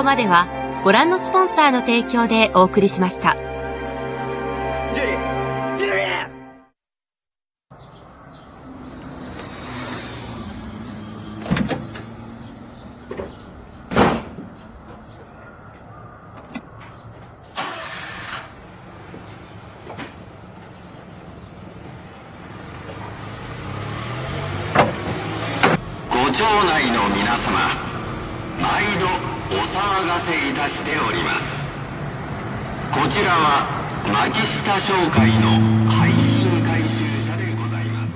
Speaker 12: まではご覧のスポンサーの提供でお送りしました。
Speaker 10: ジュリー、ジュリー。
Speaker 6: ご町内の皆様、毎度お騒がせいたしております。こちらは牧下商会の廃品回収車でございます。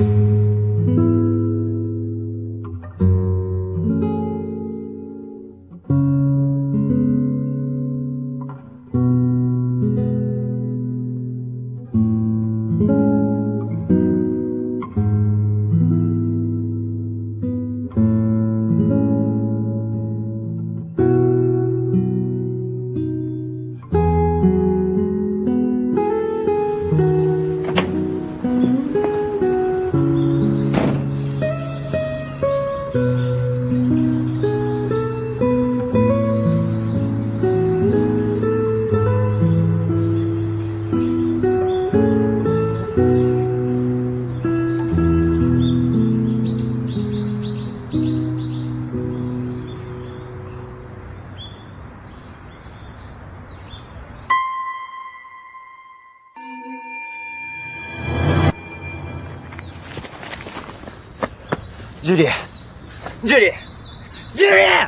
Speaker 10: ジュリー、ジュリー、ジュリー。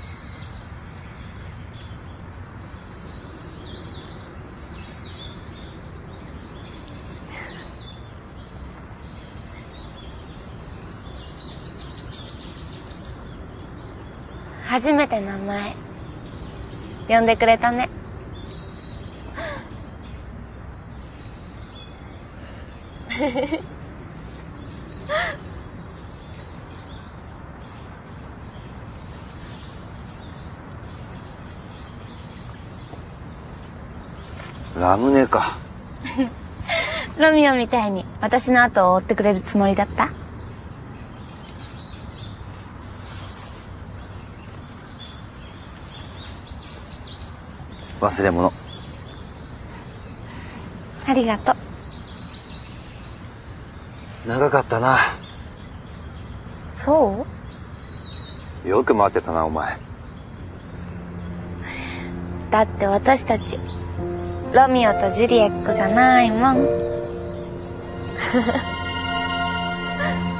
Speaker 2: 初めて名前呼んでくれたね。
Speaker 10: ラムネか。
Speaker 2: ロミオみたいに私の後を追ってくれるつもりだった？
Speaker 10: 忘れ物。
Speaker 2: ありがとう。
Speaker 10: 長かったな。
Speaker 2: そう？
Speaker 10: よく待ってたな、お前。
Speaker 2: だって私たちロミオとジュリエットじゃないもん。